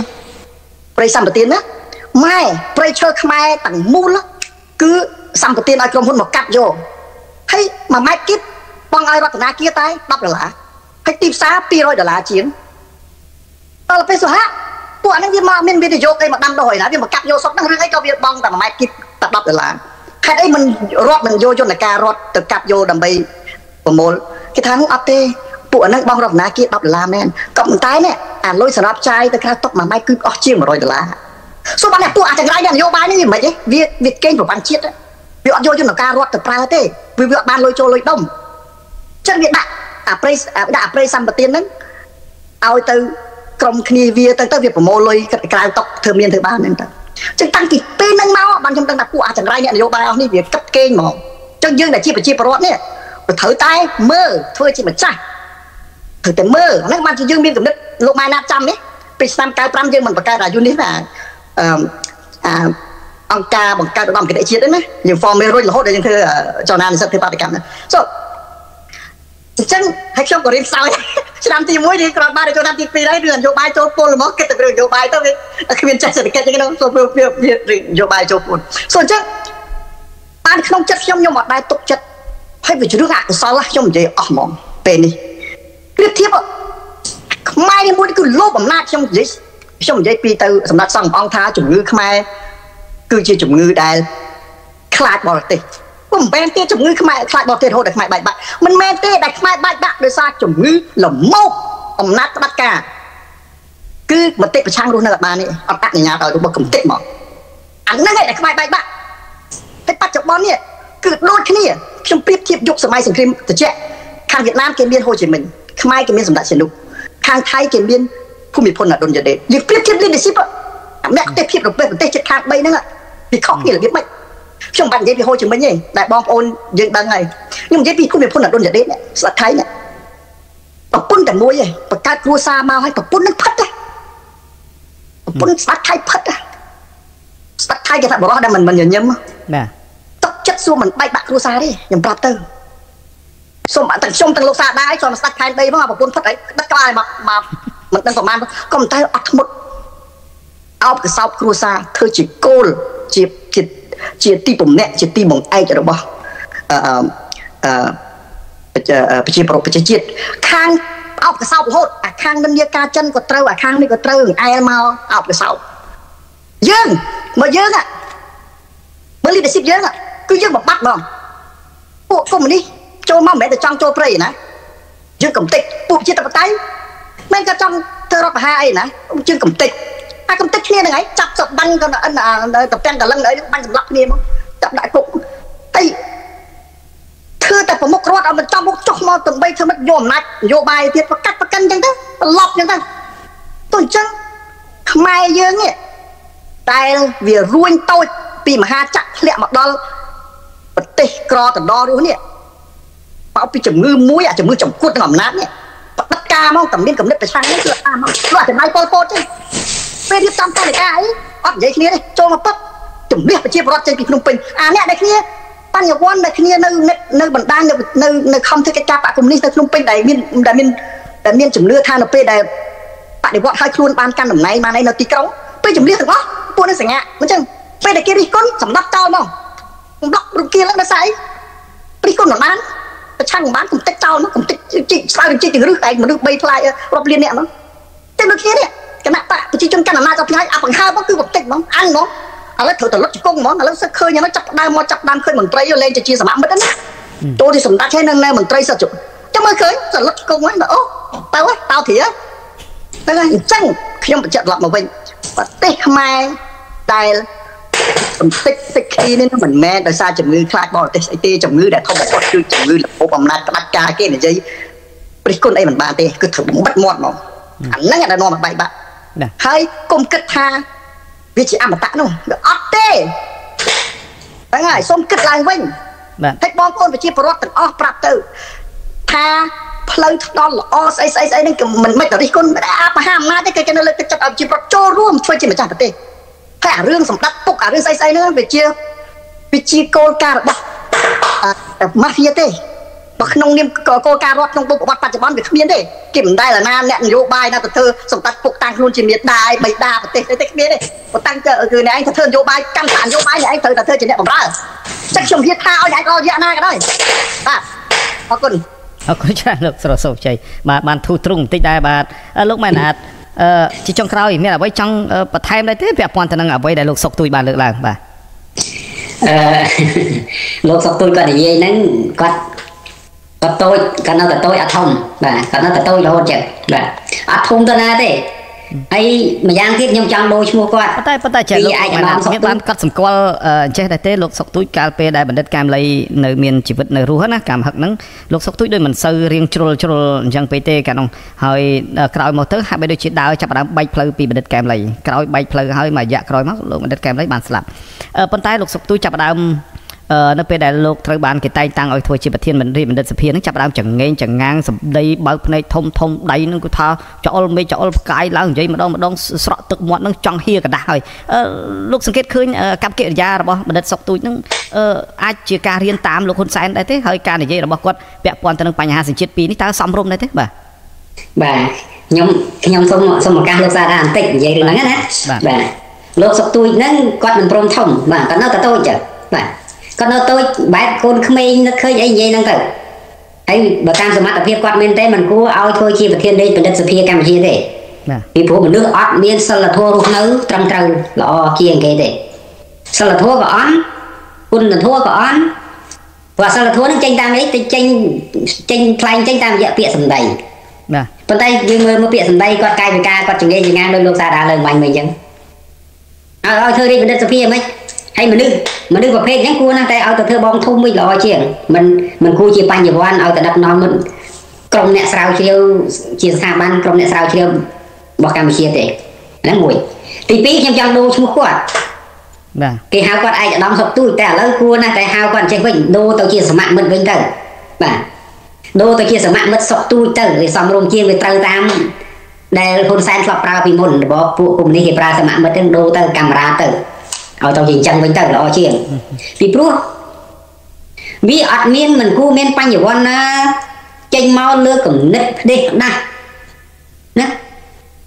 ម៉ែព្រៃឈើខ្មែរទាំងមូលគឺសម្បត្តិឲ្យក្រុមហ៊ុនមកកាប់យកហើយ1ម៉ែត្រគីបបងឲ្យរតនាគារតែ$10ហើយទីផ្សារ$200ជាងដល់ពេលសុហាពួកអាហ្នឹងវាមកមានវិនិយោគអីមកដាំដុះហើយណាវាមកកាប់យកសុកហ្នឹងរឿងអីក៏វាបងតែ1ម៉ែត្រគីបតែ$10ហេតុអីមិនរដ្ឋមិនយកយន្តការរដ្ឋទៅកាប់យកដើម្បីប្រមូលគេថាអត់ទេពួកអាហ្នឹងបងរតនាគារ$10មែនក៏ប៉ុន្តែនេះអាលុយសម្រាប់ចាយទៅក្រៅតុក1ម៉ែត្រគឺអស់ជាង$100សូមបានពួកអាចង្រៃនយោបាយនេះវាមិនទេវាកេងប្រព័ន្ធជាតិវាអត់យកយន្តការរដ្ឋទៅប្រើទេវាអត់បានលុយចូលលុយដុំចឹងវាដាក់អាព្រៃសម្បត្តិហ្នឹងឲ្យទៅក្រុមគ្នាវាទៅវាប្រមូលលុយក្រៅតុកធ្វើមានធ្វើបានហ្នឹងទៅចឹងតាំងពីពេលហ្នឹងមកបានខ្ញុំដឹងថាពួកអាចង្រៃនយោបាយអស់នេះវាកាត់កេងហ្មងចឹងយើងដែលជាប្រជាពលរដ្ឋនេះត្រូវតែមើលធ្វើជាម្ចាស់ត្រូវតែមើលហ្នឹងបានជាយើងមានគំនិតលោកម៉ែណាត់ចាំនេះពេលឆ្នាំ95យើងមិនបង្កើតអាយុនេះណាអង្គការបង្កើតឧត្តមគតិជាតិហ្នឹងណាយើង form រួចរហូតដល់យើងធ្វើចលនានិស្សិតធ្វើបាតកម្មហ្នឹងអញ្ចឹងហើយខ្ញុំក៏រៀនសោយឆ្នាំទី1នេះគ្រាន់បានចូលឆ្នាំទី2ហើយរឿងនយោបាយចូលពលហ្មងគិតតែរឿងនយោបាយទៅវាគ្មានចេះសេដ្ឋកិច្ចទេហ្នឹងចូលវានយោបាយចូលពលអញ្ចឹងបានក្នុងចិត្តខ្ញុំអត់ដែរទុកចិត្តហើយវាជារឿងអកុសលខ្ញុំនិយាយអស់ហ្មងពេលនេះប្រៀបធៀបខ្មែរនេះមួយគឺលោភអំណាចខ្ញុំនិយាយពីទៅសម្ដេចសង្ឃអង្គថាជំងឺខ្មែរគឺជាជំងឺដែលខ្លាចបរទេសមិនមែនទេជំងឺខ្មែរខ្លាចបរទេសរហូតដល់ខ្មែរបែកបាក់មិនមែនទេដែលខ្មែរបែកបាក់ដោយសារជំងឺលមោកអំណាចផ្ដាច់ការគឺមតិប្រឆាំងរស់នៅអត់បានទេអត់អនុញ្ញាតឲ្យរបស់កំតិចមកអាហ្នឹងឯងដែលខ្មែរបែកបាក់តែបច្ចុប្បន្ននេះគឺដូចគ្នាខ្ញុំប្រៀបធៀបយុគសម័យសង្គ្រាមត្រជាក់ខាងវៀតណាមគេមានហូជីមិញខ្មែរគេមានសម្ដេចសៀនុខាងថៃគេមានភូមិភុនអដុលយដេតយើងប្រៀបធៀប leadership អាអ្នកទេភាពរបស់ប្រទេសជិតខាង3ហ្នឹងវាខុសគ្នារបៀបម៉េចខ្ញុំមិនបាច់និយាយពីហូជីមិញទេតែបងប្អូនយើងដឹងហើយខ្ញុំនិយាយពីភូមិភុនអដុលយដេតស្ដេចថៃប្រពន្ធតែមួយឯងបង្កើតគ្រួសារមកឲ្យប្រពន្ធនឹងផិតប្រពន្ធស្ដេចថៃផិតស្ដេចថៃគេថាបរោះដែលមិនញញឹមណាទឹកចិត្តសួរមិនបែកបាក់គ្រួសារទេខ្ញុំប្រាប់ទៅសូមតែខ្ញុំទាំងលោកសាដែរចូលស្ដេចខែ3ផងប្រពន្ធផិតឲ្យដឹកក្បាលមកមិនដឹងប្រហែលក៏មិនតែអត់ធ្មត់អោបកសោបគ្រួសារធ្វើជាគោលជាទីបំណែកជាទីបង្អែករបស់ប្រជាប្រដ្ឋប្រជាជាតិខាងអោបកសោបរហូតអាខាងនិន្នាការចិនក៏ត្រូវអាខាងនេះក៏ត្រូវអែលមកអោបកសោបយើងមកយើងមើល leadership យើងគឺយើងបំបត្តិហ្មងពួកកុម្មុយនីសចូលមកមិនមែនតែចង់ចូលព្រៃណាយើងកំតិចពួកប្រជាធិបតេយ្យមិនក៏ចង់ធ្វើរដ្ឋប្រហារអីណាយើងកំតិចអាកំតិចគ្នាហ្នឹងឯងចាប់សបាញ់ក៏ទៅទាំងកលឹងអីបាញ់សម្លាប់គ្នាមកចាប់ដាក់គុកអីធ្វើតែប្រមុខរដ្ឋឲ្យមិនចំមុខចុះមកដើម្បីធ្វើមិនយកអំណាចនយោបាយទៀតប្រកាសប្រកិនអញ្ចឹងទៅប្រឡប់អញ្ចឹងទៅទោះអញ្ចឹងខ្មែរយើងនេះតែវារួញតូចពីមហាចក្រធ្លាក់មកដល់ប្រទេសក្រកណ្ដោរស់នេះមកពីជំងឺមួយអាជំងឺចំគត់នឹងអំណាចនេះបដិការមកតែមានកំណត់ប្រឆាំងនេះគឺតាមមកលោកចំណាយពលពតទេពេលរៀបចំតែលិកាអីអត់និយាយគ្នាទេចូលមកពឹកជំនះប្រជាពលរដ្ឋចេញពីភ្នំពេញអាអ្នកដែលគ្នាបញ្ញវន្តដែលគ្នានៅបណ្ដាញនៅខំធ្វើកិច្ចការបកកុម្មុយនីសនៅភ្នំពេញដែលមានជំនឿថានៅពេលដែលបដិវត្តឲ្យខ្លួនបានកាន់តំណែងបានអីនៅទីក្រុងពេលជំនះទាំងអស់ពួកនឹងសង្ហាអញ្ចឹងពេលដែលគេរិះគន់សម្ដាប់ចោលមកបំដករុគាឡើងដល់ស្អីរិះគន់មិនបានប្រឆាំងមិនបានកំតិចចោលមកកំតិចជីកស្លាវជីកទាំងរឹសឯងមនុស្ស3ផ្លាយរាប់លានអ្នកមកតែដូចគ្នានេះគណៈបកប្រជាជនកាន់អំណាចដល់ផ្នែកអាបង្ហើបមកគឺបំតិចហ្មងអញហ្មងឥឡូវត្រូវតែលុតជង្គង់ហ្មងឥឡូវសឹកឃើញហ្នឹងចាប់ដើមឃើញមន្ត្រីលេងជាសមមិត្តណាតូទីសម្ដេចហើយនឹងមន្ត្រីសិទ្ធិចាំមើលឃើញតែលុតជង្គង់ហ្នឹងអូទៅហើយតោធៀទៅហើយអញ្ចឹងខ្ញុំបញ្ជាក់ត្រឡប់មកវិញប្រទេសខ្មែរដែលបន្តិចតិចគ្នានេះមិនមែនដោយសារជំងឺខ្លាចបរទេសអីទេជំងឺដែលធំបំផុតគឺជំងឺរបបអំណាចផ្ដាច់ការគេនិយាយព្រិះគុណអីមិនបានទេគឺត្រូវបំបត្តិមាត់ហ្មងអាហ្នឹងដែលនាំមកបែកបាក់ហើយកុំគិតថាវាជាអមតៈនោះអត់ទេហ្នឹងហើយសូមគិតឡើងវិញតែបងប្អូនប្រជាពលរដ្ឋទាំងអស់ប្រាប់ទៅថាផ្លូវថ្នល់ល្អស្អីហ្នឹងមិនមិនរិះគន់អាមហាអំណាចទេគេនៅលើទឹកចិត្តឲ្យប្រជាពលរដ្ឋចូលរួមធ្វើជាម្ចាស់ប្រទេសហើយអារឿងសម្ដេចពុកអារឿងស្អីហ្នឹងវាជាគោលការណ៍របស់ម៉ាហ្វៀទេបើក្នុងនាមគោលការណ៍រដ្ឋក្នុងប្រវត្តិបច្ចុប្បន្នវាគ្មានទេគេមិនដែលណាអ្នកនយោបាយណាទៅធ្វើសម្ដេចពុកតាំងខ្លួនជាមេដាឯបៃតាប្រទេសទេគ្មានទេបើតាំងគឺអ្នកឯងទៅធ្វើនយោបាយកាន់តែនយោបាយអ្នកឯងត្រូវតែធ្វើជាអ្នកបម្រើចឹងខ្ញុំនិយាយថាឲ្យឯងរយៈណាក៏ដោយបាទអរគុណច្រើនលោកស្រសូវជ័យបាទបានធូរទ្រង់បន្តិចដែរបាទលោកម៉ែនអាតជាចុងក្រោយមានអ្វីចង់បន្ថែមដែរទេពាក់ព័ន្ធទៅនឹងអ្វីដែលលោកសុកទួយបានលើកឡើងបាទលោកសុកទួយគាត់និយាយហ្នឹងគាត់តូចគាត់នៅតែតូចអត់ធំបាទគាត់នៅតែតូចរហូតចឹងបាទអត់ធំទៅណាទេហើយម្យ៉ាងទៀតខ្ញុំចង់ដូរឈ្មោះគាត់ប៉ុន្តែចេះលោកបានកត់សម្គាល់ចេះដែរទេលោកសុកទួយកាលពេលដែលបណ្ឌិតកែមលីនៅមានជីវិតនៅរស់ណាកម្មហឹកហ្នឹងលោកសុកទួយដូចមិនសូវរៀងជ្រុលអញ្ចឹងពេកទេកាលនោះហើយក្រោយមកទៅហាក់បីដូចជាដើរចាប់ដើមបែកផ្លូវពីបណ្ឌិតកែមលីក្រោយបែកផ្លូវហើយមួយរយៈក្រោយមកលោកបណ្ឌិតកែមលីបានស្លាប់ប៉ុន្តែលោកសុកទួយចាប់ដើមនៅពេលដែលលោកត្រូវបានគេតែងតាំងឲ្យធ្វើជាប្រធានបណ្ឌិតសភានឹងចាប់ផ្ដើមចង្ងាងសម្ដីបើកភ្នែកធំដៃនឹងគឺថាច្អល់មេឃច្អល់ផ្កាយឡើងនិយាយម្ដងស្រក់ទឹកមាត់នឹងចង់ហៀកដាស់ហើយលោកសង្កេតឃើញកម្មកិរិយារបស់បណ្ឌិតសុកទួយនឹងអាចជាការរៀនតាមលោកហ៊ុនសែនដែរទេហើយការនិយាយរបស់គាត់ពាក់ព័ន្ធទៅនឹងបញ្ហាសញ្ជាតិពីរនេះតើសមរម្យដែរទេបាទខ្ញុំសូមឱកាសលោកសារ៉ាបន្តិចនិយាយរឿងហ្នឹងណាបាទលោកសុកទួយហ្នឹងគាត់មិនព្រមធំបាទគាត់នៅតែតូចចឹងបាទគាត់នៅតូចបែបកូនក្មេងនឹកឃើញអីនិយាយហ្នឹងទៅហើយបើតាមសមត្ថភាពគាត់មានទេមិនគួរឲ្យធ្វើជាប្រធានរាជបណ្ឌិតសភាកម្ពុជាទេពីព្រោះមនុស្សអត់មានសិលធម៌រស់នៅត្រឹមត្រូវល្អជាងគេទេសិលធម៌ក៏អន់គុណធម៌ក៏អន់ព្រោះសិលធម៌នឹងចេញតាមអីទៅចេញថ្លែងចេញតាមរយៈពាក្យសម្ដីបាទប៉ុន្តែយើងមើលមកពាក្យសម្ដីគាត់កាយវិការគាត់ចង្អេងចង្ងាងដោយលោកសាដាលើមិញអញ្ចឹងឲ្យធ្វើរាជបណ្ឌិតសភាហ្មងហើយមនុស្សប្រភេទហ្នឹងគួរណាស់តែឲ្យទៅធ្វើបងធំវិញល្អជាងមិនគួរជាបញ្ញវន្តឲ្យទៅដឹកនាំក្រុមអ្នកស្រាវជ្រាវជាស្ថាប័នក្រុមអ្នកស្រាវជ្រាវរបស់កម្ពុជាទេហ្នឹងមួយទីពីរខ្ញុំចង់ដូរឈ្មោះគាត់បាទគេហៅគាត់ឯកឧត្តមសុកទួយតែឥឡូវគួរណាស់តែហៅគាត់ចេះវិញដូរទៅជាសមមិត្តវិញទៅបាទដូរទៅជាសមមិត្តសុកទួយទៅវាសំរុំជាងវាត្រូវតាមដែលហ៊ុនសែនធ្លាប់ប្រើពីមុនរបស់ពួកកុម្មុយនីសគេប្រើសមមិត្តហ្នឹងដូរទៅកាមេរ៉ាទៅឲ្យទៅជាអញ្ចឹងវិញទៅល្អជាងពីព្រោះវាអត់មានមិនគួរមានបញ្ញវន្តណាចេញមកលើគំនិតផ្ដេសផ្ដាស់ណា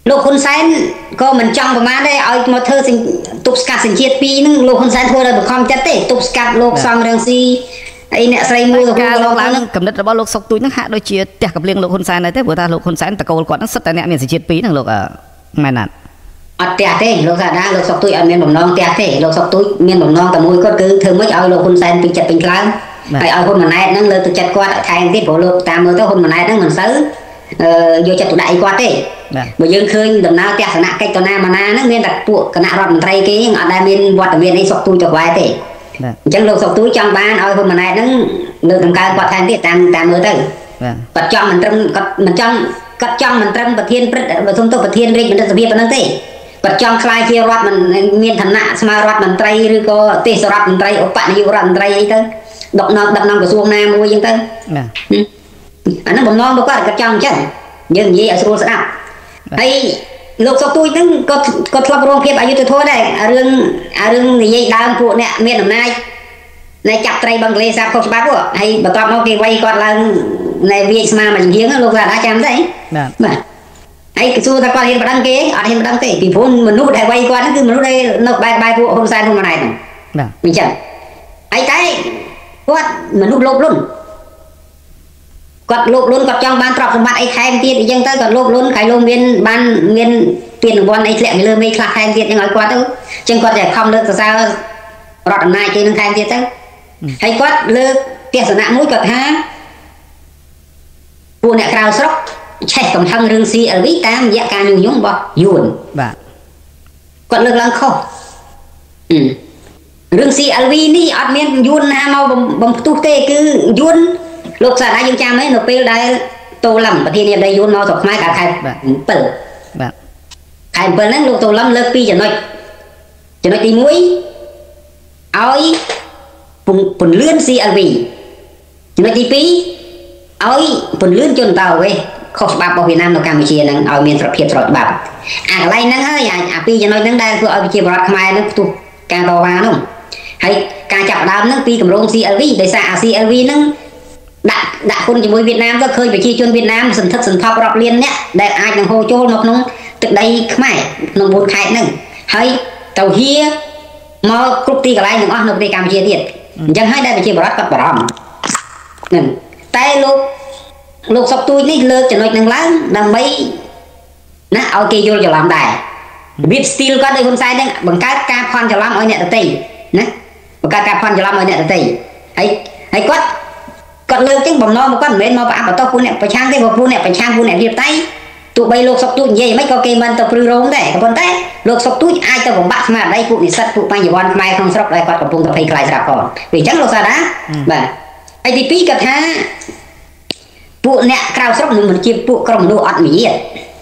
លោកហ៊ុនសែនក៏មិនចង់ប្រមាណដែរឲ្យមកធ្វើទប់ស្កាត់សញ្ជាតិពីរហ្នឹងលោកហ៊ុនសែនធ្វើដោយបង្ខំចិត្តទេទប់ស្កាត់លោកសំរងស៊ីអីអ្នកស្រីមួយការលោកឡើងនឹងកំណត់របស់លោកសុកទូចហ្នឹងហាក់ដូចជាផ្ទះកំភ្លៀងលោកហ៊ុនសែនដែរទេព្រោះថាលោកហ៊ុនសែនតកូលគាត់ហ្នឹងសិតតែអ្នកមានសញ្ជាតិពីរហ្នឹងលោកមែនណាត់អត់ផ្ទះទេលោកថាណាលោកសុកទូចអត់មានបំណងផ្ទះទេលោកសុកទូចមានបំណងតែមួយគាត់គឺធ្វើម៉េចឲ្យលោកហ៊ុនសែនពេញចិត្តពេញខ្លាំងហើយឲ្យហ៊ុនម៉ាណែតហ្នឹងលើកទឹកចិត្តគាត់ថែមទៀតព្រោះលោកតាមមើលទៅហ៊ុនម៉ាណែតហ្នឹងមិនសូវយកចិត្តទុកដាក់អីគាត់ទេបើយើងឃើញដំណើរទស្សនកិច្ចទៅណាមកណាហ្នឹងមានតែពួកគណៈរដ្ឋមន្ត្រីគេអត់ដែលមានវត្តមានអីសុកទូចទៅក្បែរទេអញ្ចឹងលោកសុកទូចចង់បានឲ្យហ៊ុនម៉ាណែតហ្នឹងលើកតម្កើងគាត់ថែមទៀតតាមមើលទៅគាត់ចង់មិនត្រឹមគាត់មិនចង់គាត់ចង់មិនត្រឹមប្រធានព្រឹទ្ធបើសុំទៅប្រធានរាជមន្ត្រីសភាប៉ុណ្ណឹងទេគាត់ចង់ខ្លាយជារដ្ឋមិនមានឋានៈស្មើរដ្ឋមន្ត្រីឬក៏ទេសរដ្ឋមន្ត្រីឧបនាយករដ្ឋមន្ត្រីអីទៅដឹកនាំក្រសួងណាមួយអញ្ចឹងទៅអាហ្នឹងបំណងរបស់គាត់ចង់អញ្ចឹងយើងនិយាយឲ្យស្រួលស្ដាប់ហើយលោកសុកទូចហ្នឹងគាត់ធ្លាប់រងភាពអយុត្តិធម៌ដែររឿងនិយាយដើមពួកអ្នកមានអំណាចនៃចាប់ត្រីបឹងទលេសាបខុសច្បាប់ហើយបន្ទាប់មកគេវាយគាត់ឡើងនៅវាយស្មាមួយជាងលោកថាចាំទេបាទហើយសួរថាគាត់ហ៊ានប្តឹងគេអត់ហ៊ានប្តឹងទេពីព្រោះមនុស្សដែលវាយគាត់ហ្នឹងគឺមនុស្សដែលនៅបែបពួកហ៊ុនសែនហ៊ុនម៉ាណែតហ្នឹងបាទអញ្ចឹងហើយតែគាត់មនុស្សលោភលន់គាត់លោភលន់គាត់ចង់បានទ្រព្យសម្បត្តិអីថែមទៀតអញ្ចឹងទៅគាត់លោភលន់ហើយលោកមានពានរង្វាន់អីធ្លាក់ពីលើមេខ្លះថែមទៀតហ្នឹងឲ្យគាត់ទៅអញ្ចឹងគាត់តែខំលើកសរសើររដ្ឋអំណាចគេនឹងថែមទៀតទៅហើយគាត់លើកទស្សនៈមួយគាត់ថាពួកអ្នកក្រៅស្រុកឆេះកំហឹងរឿង CLV តាមរយៈការញុះញង់របស់យួនបាទគាត់លើកឡើងខុសរឿង CLV នេះអត់មានយួនណាមកបំផ្ទុះទេគឺយួនលោកសាស្ត្រាយើងចាំទេនៅពេលដែលតូលឹមប្រធានាធិបតីយួនមកស្រុកខ្មែរកាលខែ7 បាទខែ7ហ្នឹងលោកតូលឹមលើកពីចំណុចទី1ឲ្យពន្លឿន CLV ចំណុចទី2ឲ្យពន្លឿនជនតើវេខុសច្បាប់របស់វៀតណាមនៅកម្ពុជាហ្នឹងឲ្យមានស្របភាពស្របច្បាប់អាកន្លែងហ្នឹងហើយអាពីរចំណុចហ្នឹងដែលធ្វើឲ្យប្រជាពលរដ្ឋខ្មែរហ្នឹងផ្ទុះការតវ៉ាហ្នឹងហើយការចាប់ដើមហ្នឹងពីគម្រោង CLV ដោយសារអា CLV ហ្នឹងដាក់គុណជាមួយវៀតណាមទៅឃើញប្រជាជនវៀតណាមសន្ធឹកសន្ធាប់រាប់លានអ្នកដែលអាចនឹងហូរចូលមកក្នុងទឹកដីខ្មែរក្នុង4ខេត្តហ្នឹងហើយទៅហៀមកគ្រប់ទីកន្លែងទាំងអស់នៅប្រទេសកម្ពុជាទៀតអញ្ចឹងហើយដែលប្រជាពលរដ្ឋគាត់បារម្ភហ្នឹងតែលោកសុកទូចនេះលើកចំណុចហ្នឹងឡើងដើម្បីណាឲ្យគេយល់ច្រឡំដែររបៀប style គាត់ដោយហ៊ុនសែនហ្នឹងបង្កើតការភ័ន្តច្រឡំឲ្យអ្នកដទៃណាបង្កើតការភ័ន្តច្រឡំឲ្យអ្នកដទៃហើយគាត់លើកចឹងបំណងរបស់គាត់មិនមែនមកប្រអាប់បន្ទោសពួកអ្នកប្រឆាំងទេព្រោះពួកអ្នកប្រឆាំងពួកអ្នករៀបតៃទោះបីលោកសុកទូចនិយាយមិនក៏គេមិនទៅព្រឺរោងដែរប៉ុន្តែលោកសុកទូចអាចទៅបំបាក់ស្មារតីពួកនិស្សិតពួកបញ្ញវន្តខ្មែរក្នុងស្រុកដែលគាត់កំពុងតែភ័យខ្លាចស្រាប់ផងvìអញ្ចឹងលោកសាដាបាទហើយទី2គាត់ថាពួកអ្នកក្រៅស្រុកមិនជាពួកក្រុមមនុស្សអត់មារយាទ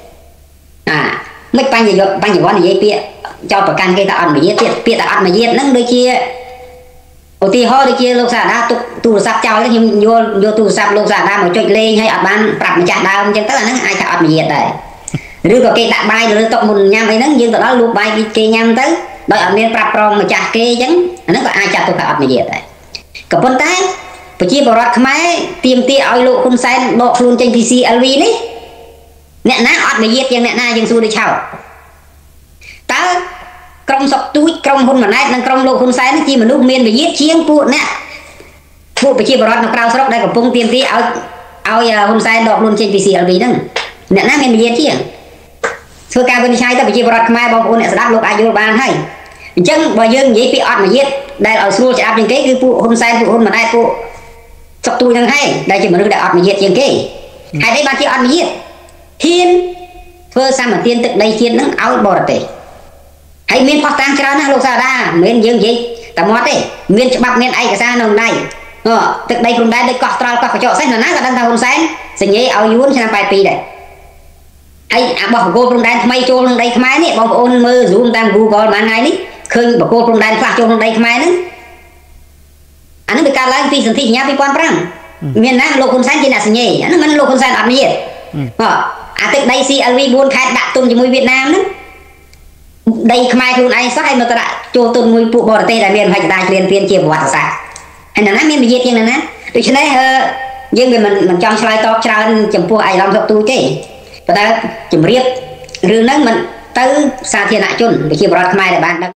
មិនបញ្ញវន្តនិយាយពាក្យចោតប្រកាន់គេថាអត់មារយាទទៀតពាក្យថាអត់មារយាទហ្នឹងដូចជាឧទាហរណ៍ដូចជាលោកសាដាទុកទូរស័ព្ទចោលខ្ញុំយកទូរស័ព្ទលោកសាដាមកចុចលេងហើយអត់បានប្រាប់ម្ចាស់ដើមអញ្ចឹងទៅអាហ្នឹងអាចថាអត់មារយាទដែរឬក៏គេដាក់បាយលើតុមុនញ៉ាំអីហ្នឹងយើងទៅដល់លូកបាយគេញ៉ាំទៅដោយអត់មានប្រាប់ប្រងម្ចាស់គេអញ្ចឹងអាហ្នឹងក៏អាចចាត់ទុកថាអត់មារយាទដែរក៏ប៉ុន្តែប្រជាពលរដ្ឋខ្មែរទាមទារឲ្យលោកហ៊ុនសែនដកខ្លួនចេញពី CLV នេះអ្នកណាអត់មារយាទជាងអ្នកណាយើងសួរដូចឆោតតើក្រុមសុកទូចក្រុមហ៊ុនម៉ាណែតនិងក្រុមលោកហ៊ុនសែនជាមនុស្សមានមារយាទជាងពួកអ្នកពួកប្រជាពលរដ្ឋនៅក្រៅស្រុកដែលកំពុងទាមទារឲ្យហ៊ុនសែនដកខ្លួនចេញពី CLV ហ្នឹងអ្នកណាមានមារយាទជាងធ្វើការវិនិច្ឆ័យទៅប្រជាពលរដ្ឋខ្មែរបងប្អូនអ្នកស្ដាប់លោកអាចយល់បានហើយអញ្ចឹងបើយើងនិយាយពីអត់មារយាទដែលឲ្យស្រួលច្បាប់ជាងគេគឺពួកហ៊ុនសែនពួកហ៊ុនម៉ាណែតពួកសុកទូចហ្នឹងហើយដែលជាមនុស្សដែលអត់មារយាទជាងគេហេតុអីបានជាអត់មារយាទហ៊ានធ្វើសម្បទានទឹកដីជាតិហ្នឹងឲ្យបរទេសហើយមានផុសតាំងច្រើនណាស់លោកសាដាមិនមែនយើងនិយាយតែមាត់ទេមានច្បាប់មានឯកសារនៅដៃទឹកដីព្រំដែនដូចកោះត្រល់កោះកញ្ចក់សេះណាក៏ដឹងថាហ៊ុនសែនសញ្ញេឲ្យយួនឆ្នាំ82ដែរហើយអាបោះបកគោលព្រំដែនថ្មីចូលក្នុងដីខ្មែរនេះបងប្អូនមើល zoom តាម Google បានថ្ងៃនេះឃើញបកគោលព្រំដែនខ្លះចូលក្នុងដីខ្មែរហ្នឹងអានេះវាកើតឡើងពីសន្ធិសញ្ញា2005មានណាលោកហ៊ុនសែនជាអ្នកសញ្ញេអាហ្នឹងមិនលោកហ៊ុនសែនអត់មានអាទឹកដី CLV 4ខេត្តដាក់ទុនជាមួយវៀតណាមហ្នឹងដីខ្មែរខ្លួនឯងសោះឲ្យមកដាក់ចូលទុនមួយពួកបរទេសដែលមានមហិច្ឆតាគ្រានពានជាប្រវត្តិសាស្ត្រហើយណាមានវិជាជាងណាដូច្នេះយើងវាមិនចង់ឆ្លើយតបច្រើនចំពោះឯកឧត្តមសុកទូចទេប៉ុន្តែជំរាបរឿងហ្នឹងមិនទៅសាធារណជនប្រជាពលរដ្ឋខ្មែរដែលបានដឹង